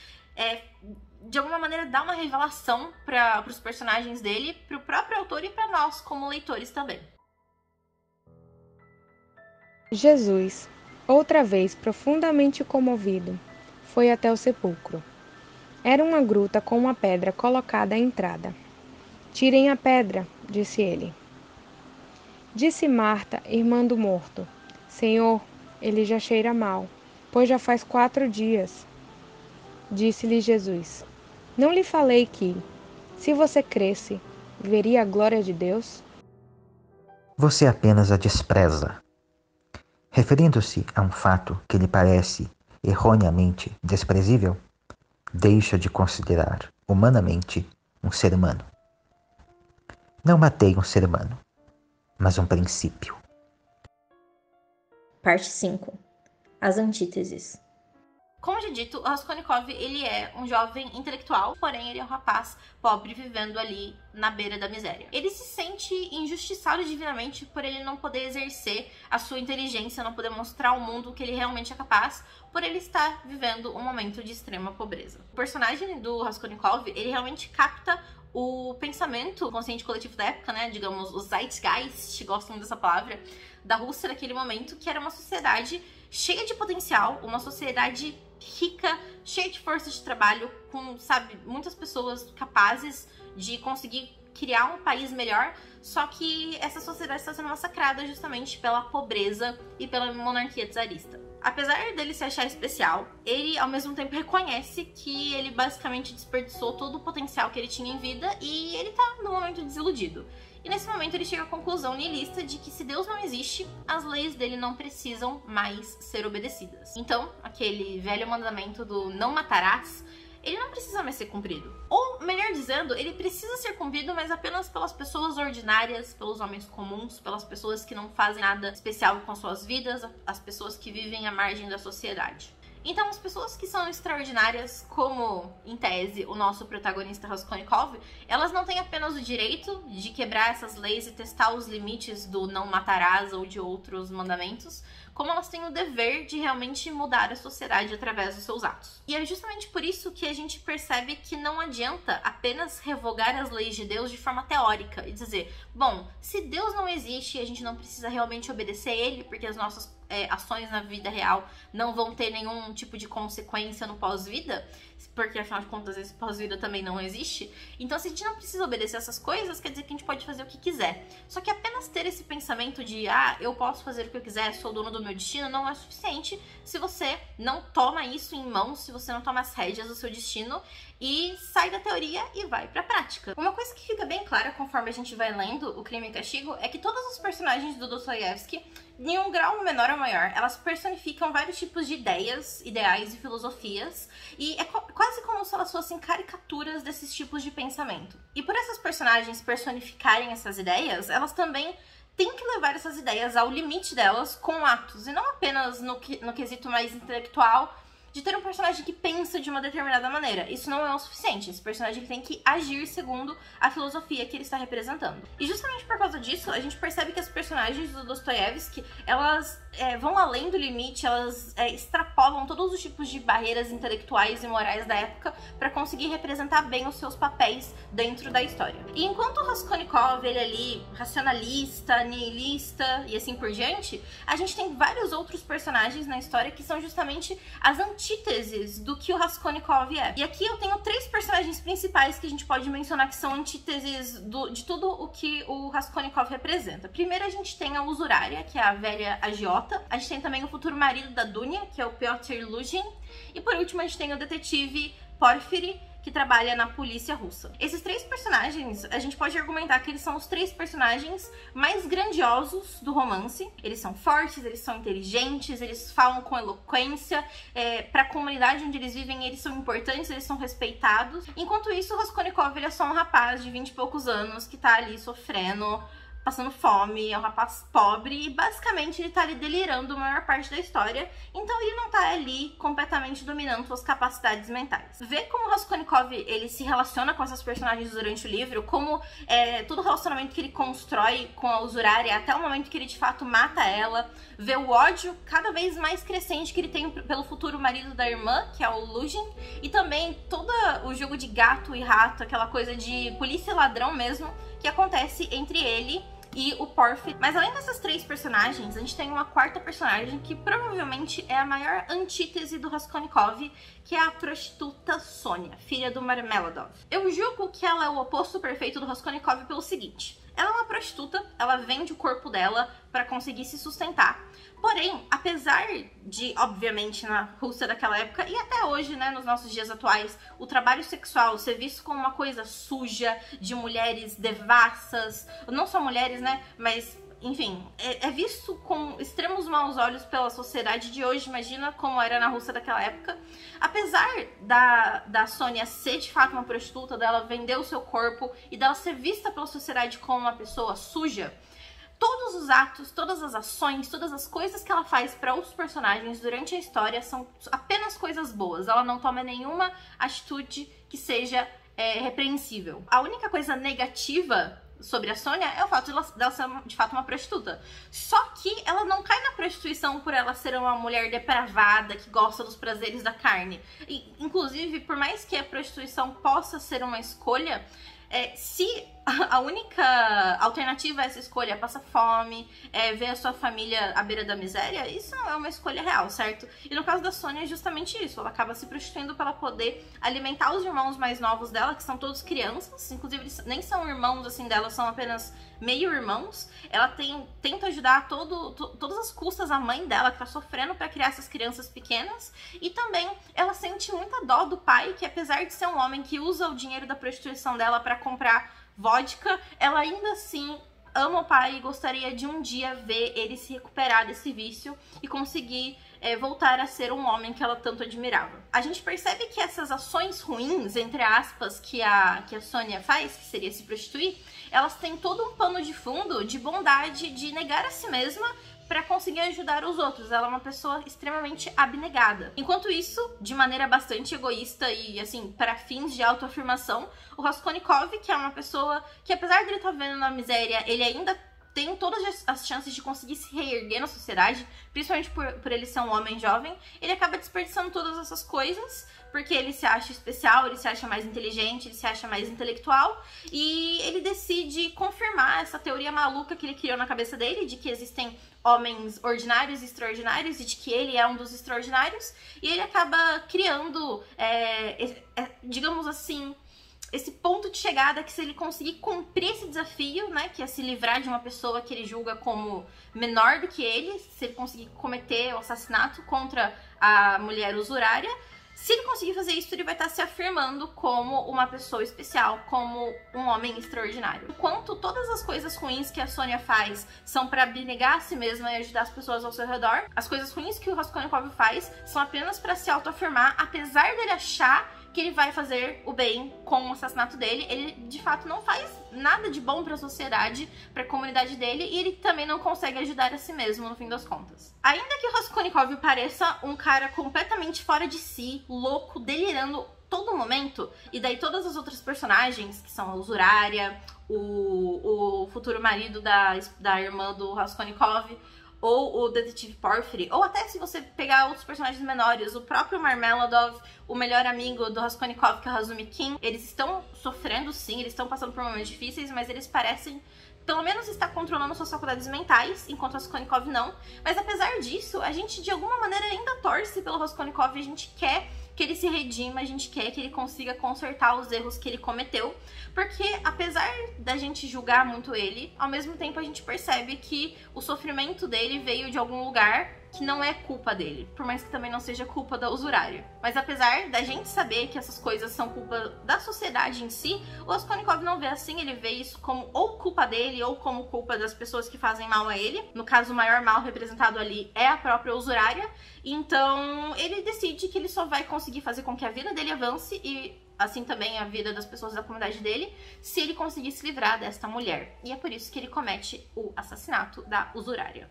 de alguma maneira dar uma revelação para os personagens dele, para o próprio autor e para nós como leitores também. Jesus, outra vez profundamente comovido, foi até o sepulcro. Era uma gruta com uma pedra colocada à entrada. Tirem a pedra, disse ele. Disse Marta, irmã do morto: Senhor, ele já cheira mal, pois já faz 4 dias. Disse-lhe Jesus: Não lhe falei que, se você cresce, veria a glória de Deus? Você apenas a despreza. Referindo-se a um fato que lhe parece erroneamente desprezível, deixa de considerar humanamente um ser humano. Não matei um ser humano, mas um princípio. Parte 5. As antíteses. Como já dito, o Raskolnikov, ele é um jovem intelectual, porém ele é um rapaz pobre vivendo ali na beira da miséria. Ele se sente injustiçado divinamente por ele não poder exercer a sua inteligência, não poder mostrar ao mundo o que ele realmente é capaz, por ele estar vivendo um momento de extrema pobreza. O personagem do Raskolnikov, ele realmente capta o pensamento consciente coletivo da época, né, digamos, os Zeitgeist, gostam dessa palavra, da Rússia naquele momento, que era uma sociedade cheia de potencial, uma sociedade rica, cheia de força de trabalho, com, sabe, muitas pessoas capazes de conseguir criar um país melhor, só que essa sociedade está sendo massacrada justamente pela pobreza e pela monarquia czarista. Apesar dele se achar especial, ele ao mesmo tempo reconhece que ele basicamente desperdiçou todo o potencial que ele tinha em vida e ele tá no momento desiludido. E nesse momento ele chega à conclusão nihilista de que se Deus não existe, as leis dele não precisam mais ser obedecidas. Então, aquele velho mandamento do não matarás, ele não precisa mais ser cumprido. Ou, melhor dizendo, ele precisa ser cumprido, mas apenas pelas pessoas ordinárias, pelos homens comuns, pelas pessoas que não fazem nada especial com suas vidas, as pessoas que vivem à margem da sociedade. Então, as pessoas que são extraordinárias, como, em tese, o nosso protagonista Raskolnikov, elas não têm apenas o direito de quebrar essas leis e testar os limites do não matarás ou de outros mandamentos, como elas têm o dever de realmente mudar a sociedade através dos seus atos. E é justamente por isso que a gente percebe que não adianta apenas revogar as leis de Deus de forma teórica e dizer, bom, se Deus não existe, a gente não precisa realmente obedecer a ele, porque as nossas ações na vida real não vão ter nenhum tipo de consequência no pós-vida, porque afinal de contas esse pós-vida também não existe. Então, se a gente não precisa obedecer essas coisas, quer dizer que a gente pode fazer o que quiser. Só que apenas ter esse pensamento de eu posso fazer o que eu quiser, sou dono do meu destino, não é suficiente se você não toma isso em mãos, se você não toma as rédeas do seu destino e sai da teoria e vai pra prática. Uma coisa que fica bem clara conforme a gente vai lendo O Crime e Castigo é que todos os personagens do Dostoiévski, em um grau menor ou maior, elas personificam vários tipos de ideias, ideais e filosofias, e é quase como se elas fossem caricaturas desses tipos de pensamento. E por essas personagens personificarem essas ideias, elas também têm que levar essas ideias ao limite delas com atos, e não apenas no quesito mais intelectual, de ter um personagem que pensa de uma determinada maneira. Isso não é o suficiente. Esse personagem tem que agir segundo a filosofia que ele está representando. E justamente por causa disso, a gente percebe que as personagens do Dostoiévski, elas vão além do limite, elas extrapolam todos os tipos de barreiras intelectuais e morais da época para conseguir representar bem os seus papéis dentro da história. E enquanto o Raskolnikov, ele ali, racionalista, nihilista e assim por diante, a gente tem vários outros personagens na história que são justamente as antíteses do que o Raskolnikov é. E aqui eu tenho 3 personagens principais que a gente pode mencionar que são antíteses de tudo o que o Raskolnikov representa. Primeiro a gente tem a usurária, que é a velha agiota. A gente tem também o futuro marido da Dunya, que é o Piotr Luzhin. E por último a gente tem o detetive Porfiry, que trabalha na polícia russa. Esses 3 personagens, a gente pode argumentar que eles são os 3 personagens mais grandiosos do romance. Eles são fortes, eles são inteligentes, eles falam com eloquência. Para a comunidade onde eles vivem, eles são importantes, eles são respeitados. Enquanto isso, o Raskolnikov, ele é só um rapaz de 20 e poucos anos que tá ali sofrendo, passando fome, é um rapaz pobre e basicamente ele tá ali delirando a maior parte da história, então ele não tá ali completamente dominando suas capacidades mentais. Ver como o Raskolnikov ele se relaciona com essas personagens durante o livro, como todo o relacionamento que ele constrói com a usurária até o momento que ele de fato mata ela, ver o ódio cada vez mais crescente que ele tem pelo futuro marido da irmã, que é o Luzhin, e também todo o jogo de gato e rato, aquela coisa de polícia e ladrão mesmo, que acontece entre ele e o Porfiry. Mas além dessas 3 personagens, a gente tem uma 4ª personagem que provavelmente é a maior antítese do Raskolnikov, que é a prostituta Sonia, filha do Marmeladov. Eu julgo que ela é o oposto perfeito do Raskolnikov pelo seguinte: ela é uma prostituta, ela vende o corpo dela para conseguir se sustentar. Porém, apesar de, obviamente, na Rússia daquela época e até hoje, né, nos nossos dias atuais, o trabalho sexual ser visto como uma coisa suja, de mulheres devassas, não só mulheres, né, mas enfim, é visto com extremos maus olhos pela sociedade de hoje. Imagina como era na Rússia daquela época. Apesar da Sonia ser de fato uma prostituta, dela vender o seu corpo e dela ser vista pela sociedade como uma pessoa suja, todos os atos, todas as ações, todas as coisas que ela faz para outros personagens durante a história são apenas coisas boas. Ela não toma nenhuma atitude que seja repreensível. A única coisa negativa sobre a Sonia é o fato dela ser de fato uma prostituta. Só que ela não cai na prostituição por ela ser uma mulher depravada que gosta dos prazeres da carne. E, inclusive, por mais que a prostituição possa ser uma escolha, se a única alternativa a essa escolha é passar fome, ver a sua família à beira da miséria, isso não é uma escolha real, certo? E no caso da Sonia é justamente isso. Ela acaba se prostituindo para poder alimentar os irmãos mais novos dela, que são todos crianças. Inclusive, eles nem são irmãos assim dela, são apenas meio-irmãos. Ela tenta ajudar todas as custas a mãe dela, que tá sofrendo para criar essas crianças pequenas. E também ela sente muita dó do pai, que apesar de ser um homem que usa o dinheiro da prostituição dela para comprar vodka, ela ainda assim ama o pai e gostaria de um dia ver ele se recuperar desse vício e conseguir voltar a ser um homem que ela tanto admirava. A gente percebe que essas ações ruins, entre aspas, que a Sonia faz, que seria se prostituir, elas têm todo um pano de fundo de bondade, de negar a si mesma para conseguir ajudar os outros. Ela é uma pessoa extremamente abnegada. Enquanto isso, de maneira bastante egoísta e, assim, para fins de autoafirmação, o Raskolnikov, que é uma pessoa que, apesar de ele estar vendo na miséria, ele ainda tem todas as chances de conseguir se reerguer na sociedade, principalmente por ele ser um homem jovem, ele acaba desperdiçando todas essas coisas, porque ele se acha especial, ele se acha mais inteligente, ele se acha mais intelectual, e ele decide confirmar essa teoria maluca que ele criou na cabeça dele, de que existem homens ordinários e extraordinários, e de que ele é um dos extraordinários, e ele acaba criando, digamos assim, esse ponto de chegada que, se ele conseguir cumprir esse desafio, né, que é se livrar de uma pessoa que ele julga como menor do que ele, se ele conseguir cometer o assassinato contra a mulher usurária, se ele conseguir fazer isso, ele vai estar se afirmando como uma pessoa especial, como um homem extraordinário. Enquanto todas as coisas ruins que a Sônia faz são para abnegar a si mesma e ajudar as pessoas ao seu redor, as coisas ruins que o Raskolnikov faz são apenas para se autoafirmar, apesar dele achar que ele vai fazer o bem com o assassinato dele. Ele, de fato, não faz nada de bom para a sociedade, para a comunidade dele, e ele também não consegue ajudar a si mesmo, no fim das contas. Ainda que o Raskolnikov pareça um cara completamente fora de si, louco, delirando todo momento, e daí todas as outras personagens, que são a usurária, o futuro marido da irmã do Raskolnikov, ou o detetive Porfiry, ou até se você pegar outros personagens menores, o próprio Marmeladov, o melhor amigo do Raskolnikov, que é o Razumi Kim, eles estão sofrendo sim, eles estão passando por momentos difíceis, mas eles parecem, pelo menos, estar controlando suas faculdades mentais, enquanto o Raskolnikov não. Mas apesar disso, a gente de alguma maneira ainda torce pelo Raskolnikov, a gente quer que ele se redima, a gente quer que ele consiga consertar os erros que ele cometeu, porque apesar da gente julgar muito ele, ao mesmo tempo a gente percebe que o sofrimento dele veio de algum lugar que não é culpa dele, por mais que também não seja culpa da usurária. Mas apesar da gente saber que essas coisas são culpa da sociedade em si, o Raskolnikov não vê assim, ele vê isso como ou culpa dele ou como culpa das pessoas que fazem mal a ele. No caso, o maior mal representado ali é a própria usurária. Então ele decide que ele só vai conseguir fazer com que a vida dele avance, e assim também a vida das pessoas da comunidade dele, se ele conseguir se livrar desta mulher. E é por isso que ele comete o assassinato da usurária.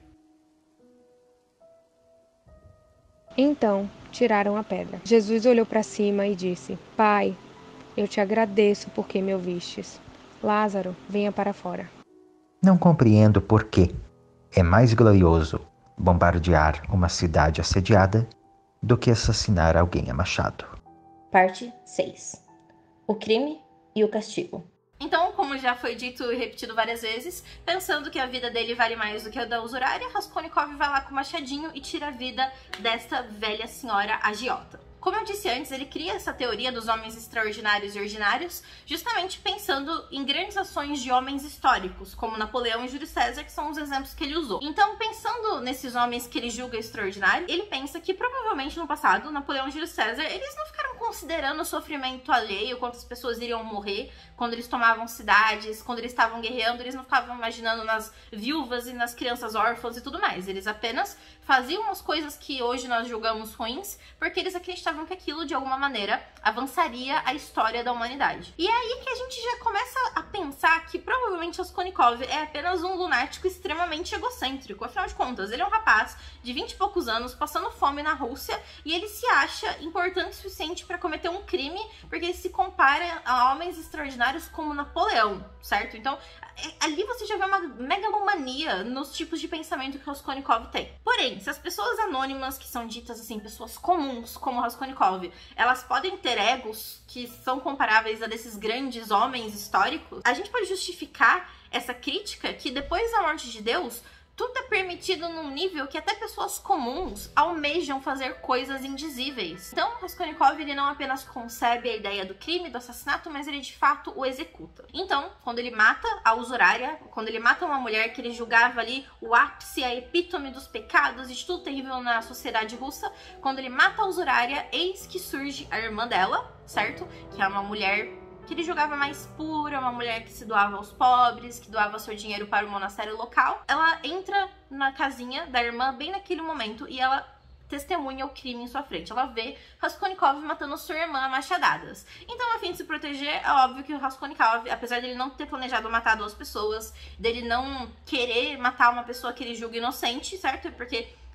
Então tiraram a pedra. Jesus olhou para cima e disse: Pai, eu te agradeço porque me ouvistes. Lázaro, venha para fora. Não compreendo por que é mais glorioso bombardear uma cidade assediada do que assassinar alguém a machado. Parte 6. O crime e o castigo. Então, como já foi dito e repetido várias vezes, pensando que a vida dele vale mais do que a da usurária, Raskolnikov vai lá com o machadinho e tira a vida desta velha senhora agiota. Como eu disse antes, ele cria essa teoria dos homens extraordinários e ordinários justamente pensando em grandes ações de homens históricos, como Napoleão e Júlio César, que são os exemplos que ele usou. Então, pensando nesses homens que ele julga extraordinários, ele pensa que provavelmente no passado, Napoleão e Júlio César, eles não ficaram considerando o sofrimento alheio, quantas pessoas iriam morrer quando eles tomavam cidades, quando eles estavam guerreando, eles não ficavam imaginando nas viúvas e nas crianças órfãs e tudo mais. Eles apenas faziam as coisas que hoje nós julgamos ruins, porque eles acreditavam que aquilo, de alguma maneira, avançaria a história da humanidade. E é aí que a gente já começa a pensar que provavelmente Raskolnikov é apenas um lunático extremamente egocêntrico. Afinal de contas, ele é um rapaz de 20 e poucos anos, passando fome na Rússia, e ele se acha importante o suficiente para cometer um crime, porque ele se compara a homens extraordinários como Napoleão, certo? Então, ali você já vê uma megalomania nos tipos de pensamento que Raskolnikov tem. Porém, se as pessoas anônimas, que são ditas assim, pessoas comuns, como Raskolnikov, elas podem ter egos que são comparáveis a desses grandes homens históricos, a gente pode justificar essa crítica que depois da morte de Deus, tudo é permitido num nível que até pessoas comuns almejam fazer coisas indizíveis. Então, Raskolnikov, ele não apenas concebe a ideia do crime, do assassinato, mas ele de fato o executa. Então, quando ele mata a usurária, quando ele mata uma mulher que ele julgava ali o ápice, a epítome dos pecados e de tudo terrível na sociedade russa, quando ele mata a usurária, eis que surge a irmã dela, certo? Que é uma mulher que ele julgava mais pura, uma mulher que se doava aos pobres, que doava seu dinheiro para o monastério local. Ela entra na casinha da irmã bem naquele momento e ela testemunha o crime em sua frente. Ela vê Raskolnikov matando sua irmã a machadadas. Então, a fim de se proteger, é óbvio que o Raskolnikov, apesar dele não ter planejado matar duas pessoas, dele não querer matar uma pessoa que ele julga inocente, certo? Porque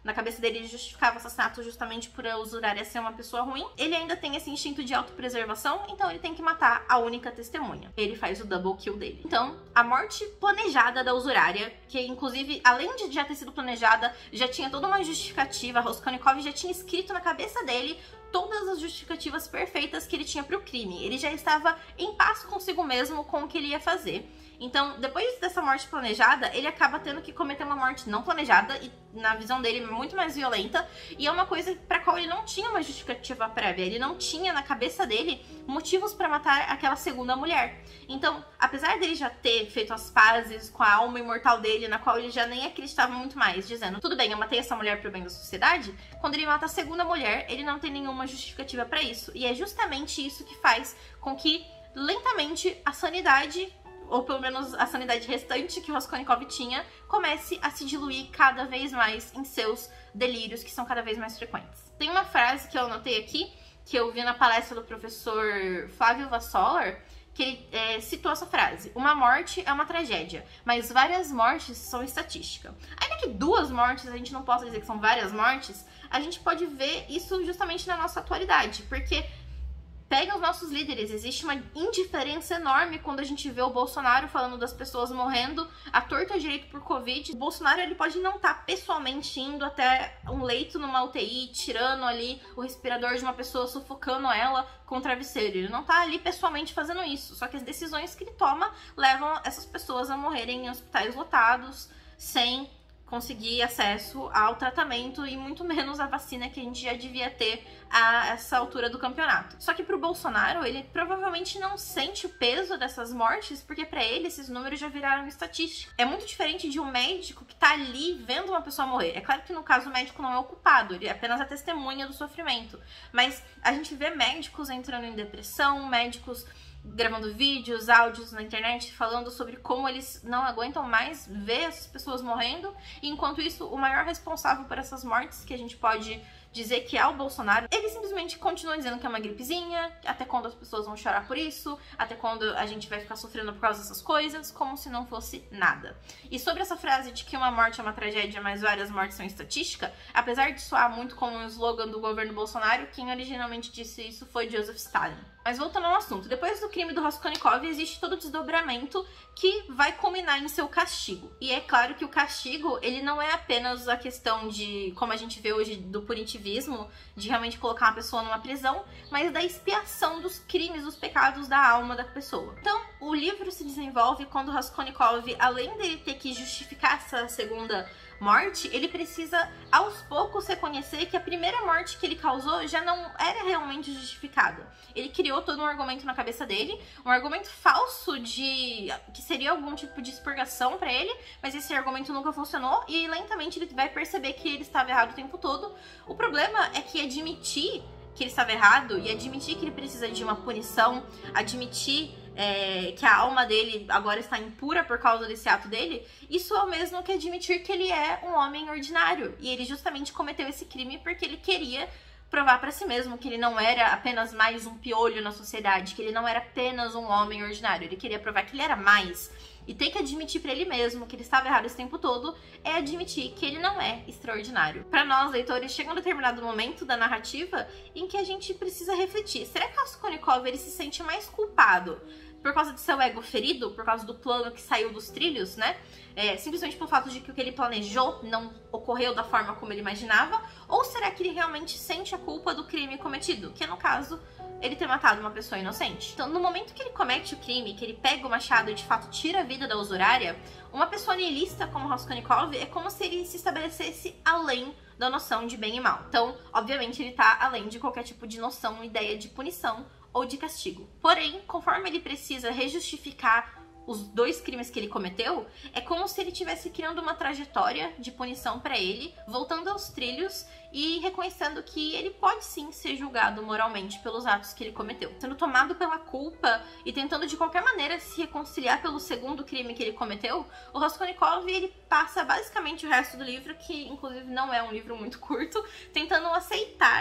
Na cabeça dele, ele justificava o assassinato justamente por a usurária ser uma pessoa ruim. Ele ainda tem esse instinto de autopreservação, então ele tem que matar a única testemunha. Ele faz o double kill dele. Então, a morte planejada da usurária, que inclusive, além de já ter sido planejada, já tinha toda uma justificativa. Raskolnikov já tinha escrito na cabeça dele todas as justificativas perfeitas que ele tinha pro crime. Ele já estava em paz consigo mesmo com o que ele ia fazer. Então, depois dessa morte planejada, ele acaba tendo que cometer uma morte não planejada e, na visão dele, muito mais violenta. E é uma coisa pra qual ele não tinha uma justificativa prévia. Ele não tinha, na cabeça dele, motivos pra matar aquela segunda mulher. Então, apesar dele já ter feito as pazes com a alma imortal dele, na qual ele já nem acreditava muito mais, dizendo, tudo bem, eu matei essa mulher pro bem da sociedade, quando ele mata a segunda mulher, ele não tem nenhuma justificativa pra isso. E é justamente isso que faz com que, lentamente, a sanidade, ou pelo menos a sanidade restante que o Raskolnikov tinha, comece a se diluir cada vez mais em seus delírios, que são cada vez mais frequentes. Tem uma frase que eu anotei aqui, que eu vi na palestra do professor Flávio Vassolar, que ele citou essa frase: uma morte é uma tragédia, mas várias mortes são estatística. Ainda que 2 mortes a gente não possa dizer que são várias mortes, a gente pode ver isso justamente na nossa atualidade, porque pega os nossos líderes, existe uma indiferença enorme quando a gente vê o Bolsonaro falando das pessoas morrendo à torta e direito por Covid. O Bolsonaro, ele pode não estar pessoalmente indo até um leito numa UTI, tirando ali o respirador de uma pessoa, sufocando ela com o travesseiro. Ele não tá ali pessoalmente fazendo isso, só que as decisões que ele toma levam essas pessoas a morrerem em hospitais lotados, sem conseguir acesso ao tratamento e muito menos a vacina que a gente já devia ter a essa altura do campeonato. Só que pro Bolsonaro, ele provavelmente não sente o peso dessas mortes, porque pra ele esses números já viraram estatística. É muito diferente de um médico que tá ali vendo uma pessoa morrer. É claro que no caso o médico não é o culpado, ele é apenas a testemunha do sofrimento. Mas a gente vê médicos entrando em depressão, médicos gravando vídeos, áudios na internet falando sobre como eles não aguentam mais ver essas pessoas morrendo, e enquanto isso, o maior responsável por essas mortes, que a gente pode dizer que é o Bolsonaro, ele simplesmente continua dizendo que é uma gripezinha, até quando as pessoas vão chorar por isso, até quando a gente vai ficar sofrendo por causa dessas coisas, como se não fosse nada. E sobre essa frase de que uma morte é uma tragédia, mas várias mortes são estatística, apesar de soar muito como um slogan do governo Bolsonaro, quem originalmente disse isso foi Joseph Stalin. Mas voltando ao assunto, depois do crime do Raskolnikov existe todo o desdobramento que vai culminar em seu castigo. E é claro que o castigo, ele não é apenas a questão de, como a gente vê hoje, do punitivismo, de realmente colocar uma pessoa numa prisão, mas da expiação dos crimes, dos pecados da alma da pessoa. Então, o livro se desenvolve quando o Raskolnikov, além dele ter que justificar essa segunda morte, ele precisa aos poucos reconhecer que a primeira morte que ele causou já não era realmente justificada. Ele criou todo um argumento na cabeça dele, um argumento falso de que seria algum tipo de expurgação pra ele, mas esse argumento nunca funcionou e lentamente ele vai perceber que ele estava errado o tempo todo. O problema é que admitir que ele estava errado e admitir que ele precisa de uma punição, admitir que a alma dele agora está impura por causa desse ato dele, isso é o mesmo que admitir que ele é um homem ordinário. E ele justamente cometeu esse crime porque ele queria provar pra si mesmo que ele não era apenas mais um piolho na sociedade, que ele não era apenas um homem ordinário. Ele queria provar que ele era mais. E ter que admitir pra ele mesmo que ele estava errado esse tempo todo é admitir que ele não é extraordinário. Pra nós, leitores, chega um determinado momento da narrativa em que a gente precisa refletir. Será que o Raskolnikov, ele se sente mais culpado por causa de seu ego ferido, por causa do plano que saiu dos trilhos, né? Simplesmente pelo fato de que o que ele planejou não ocorreu da forma como ele imaginava? Ou será que ele realmente sente a culpa do crime cometido? Que no caso, ele ter matado uma pessoa inocente. Então, no momento que ele comete o crime, que ele pega o machado e de fato tira a vida da usurária, uma pessoa nihilista como Raskolnikov é como se ele se estabelecesse além da noção de bem e mal. Então, obviamente, ele tá além de qualquer tipo de noção, ideia de punição ou de castigo. Porém, conforme ele precisa rejustificar os 2 crimes que ele cometeu, é como se ele estivesse criando uma trajetória de punição pra ele, voltando aos trilhos e reconhecendo que ele pode sim ser julgado moralmente pelos atos que ele cometeu. Sendo tomado pela culpa e tentando de qualquer maneira se reconciliar pelo segundo crime que ele cometeu, o Raskolnikov, ele passa basicamente o resto do livro, que inclusive não é um livro muito curto, tentando aceitar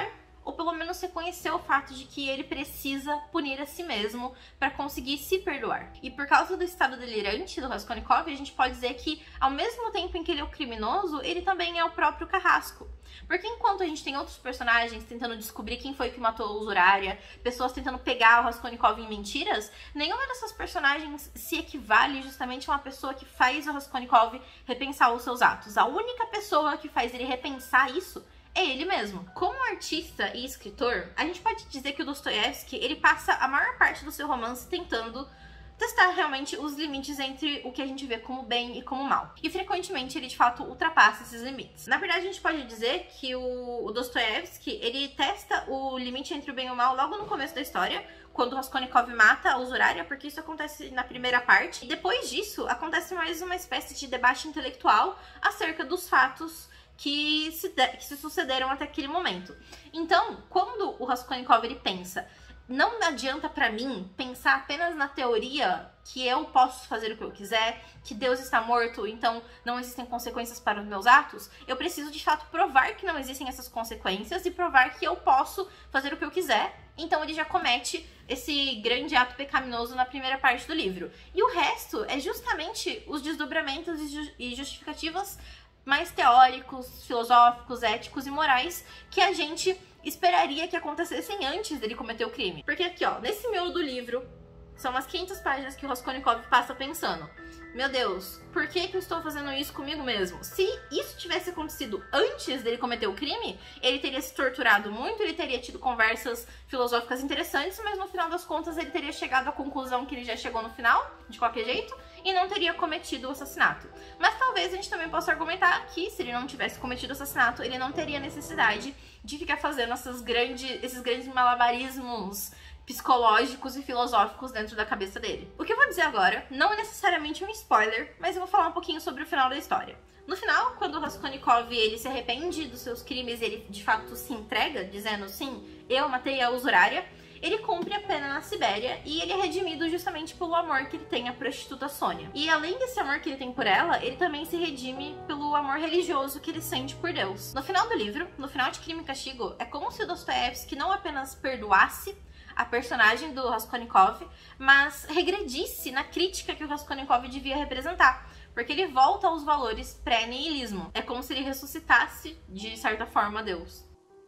ou pelo menos reconhecer o fato de que ele precisa punir a si mesmo para conseguir se perdoar. E por causa do estado delirante do Raskolnikov, a gente pode dizer que, ao mesmo tempo em que ele é o criminoso, ele também é o próprio carrasco. Porque enquanto a gente tem outros personagens tentando descobrir quem foi que matou a usurária, pessoas tentando pegar o Raskolnikov em mentiras, nenhuma dessas personagens se equivale justamente a uma pessoa que faz o Raskolnikov repensar os seus atos. A única pessoa que faz ele repensar isso é ele mesmo. Como artista e escritor, a gente pode dizer que o Dostoiévski, ele passa a maior parte do seu romance tentando testar realmente os limites entre o que a gente vê como bem e como mal. E frequentemente ele de fato ultrapassa esses limites. Na verdade, a gente pode dizer que o Dostoiévski, ele testa o limite entre o bem e o mal logo no começo da história, quando o Raskolnikov mata a usurária, porque isso acontece na primeira parte. E depois disso, acontece mais uma espécie de debate intelectual acerca dos fatos que se sucederam até aquele momento. Então, quando o Raskolnikov ele pensa, não adianta pra mim pensar apenas na teoria que eu posso fazer o que eu quiser, que Deus está morto, então não existem consequências para os meus atos. Eu preciso de fato provar que não existem essas consequências e provar que eu posso fazer o que eu quiser. Então ele já comete esse grande ato pecaminoso na primeira parte do livro. E o resto é justamente os desdobramentos e justificativas mais teóricos, filosóficos, éticos e morais que a gente esperaria que acontecessem antes dele cometer o crime. Porque aqui, ó, nesse miolo do livro, são umas 500 páginas que o Raskolnikov passa pensando: meu Deus, por que eu estou fazendo isso comigo mesmo? Se isso tivesse acontecido antes dele cometer o crime, ele teria se torturado muito, ele teria tido conversas filosóficas interessantes, mas no final das contas ele teria chegado à conclusão que ele já chegou no final, de qualquer jeito, e não teria cometido o assassinato. Mas talvez a gente também possa argumentar que, se ele não tivesse cometido o assassinato, ele não teria necessidade de ficar fazendo esses grandes malabarismos psicológicos e filosóficos dentro da cabeça dele. O que eu vou dizer agora não é necessariamente um spoiler, mas eu vou falar um pouquinho sobre o final da história. No final, quando o Raskolnikov ele se arrepende dos seus crimes, ele de fato se entrega, dizendo: sim, eu matei a usurária, ele cumpre a pena na Sibéria e ele é redimido justamente pelo amor que ele tem à prostituta Sônia. E além desse amor que ele tem por ela, ele também se redime pelo amor religioso que ele sente por Deus. No final do livro, no final de Crime e Castigo, é como se o Dostoiévski não apenas perdoasse a personagem do Raskolnikov, mas regredisse na crítica que o Raskolnikov devia representar, porque ele volta aos valores pré-nihilismo. É como se ele ressuscitasse, de certa forma, Deus.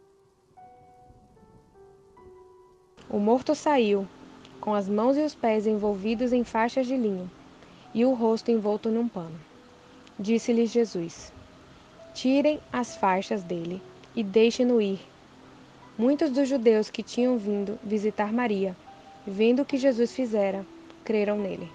O morto saiu, com as mãos e os pés envolvidos em faixas de linho, e o rosto envolto num pano. Disse-lhes Jesus: tirem as faixas dele e deixem-no ir. Muitos dos judeus que tinham vindo visitar Maria, vendo o que Jesus fizera, creram nele.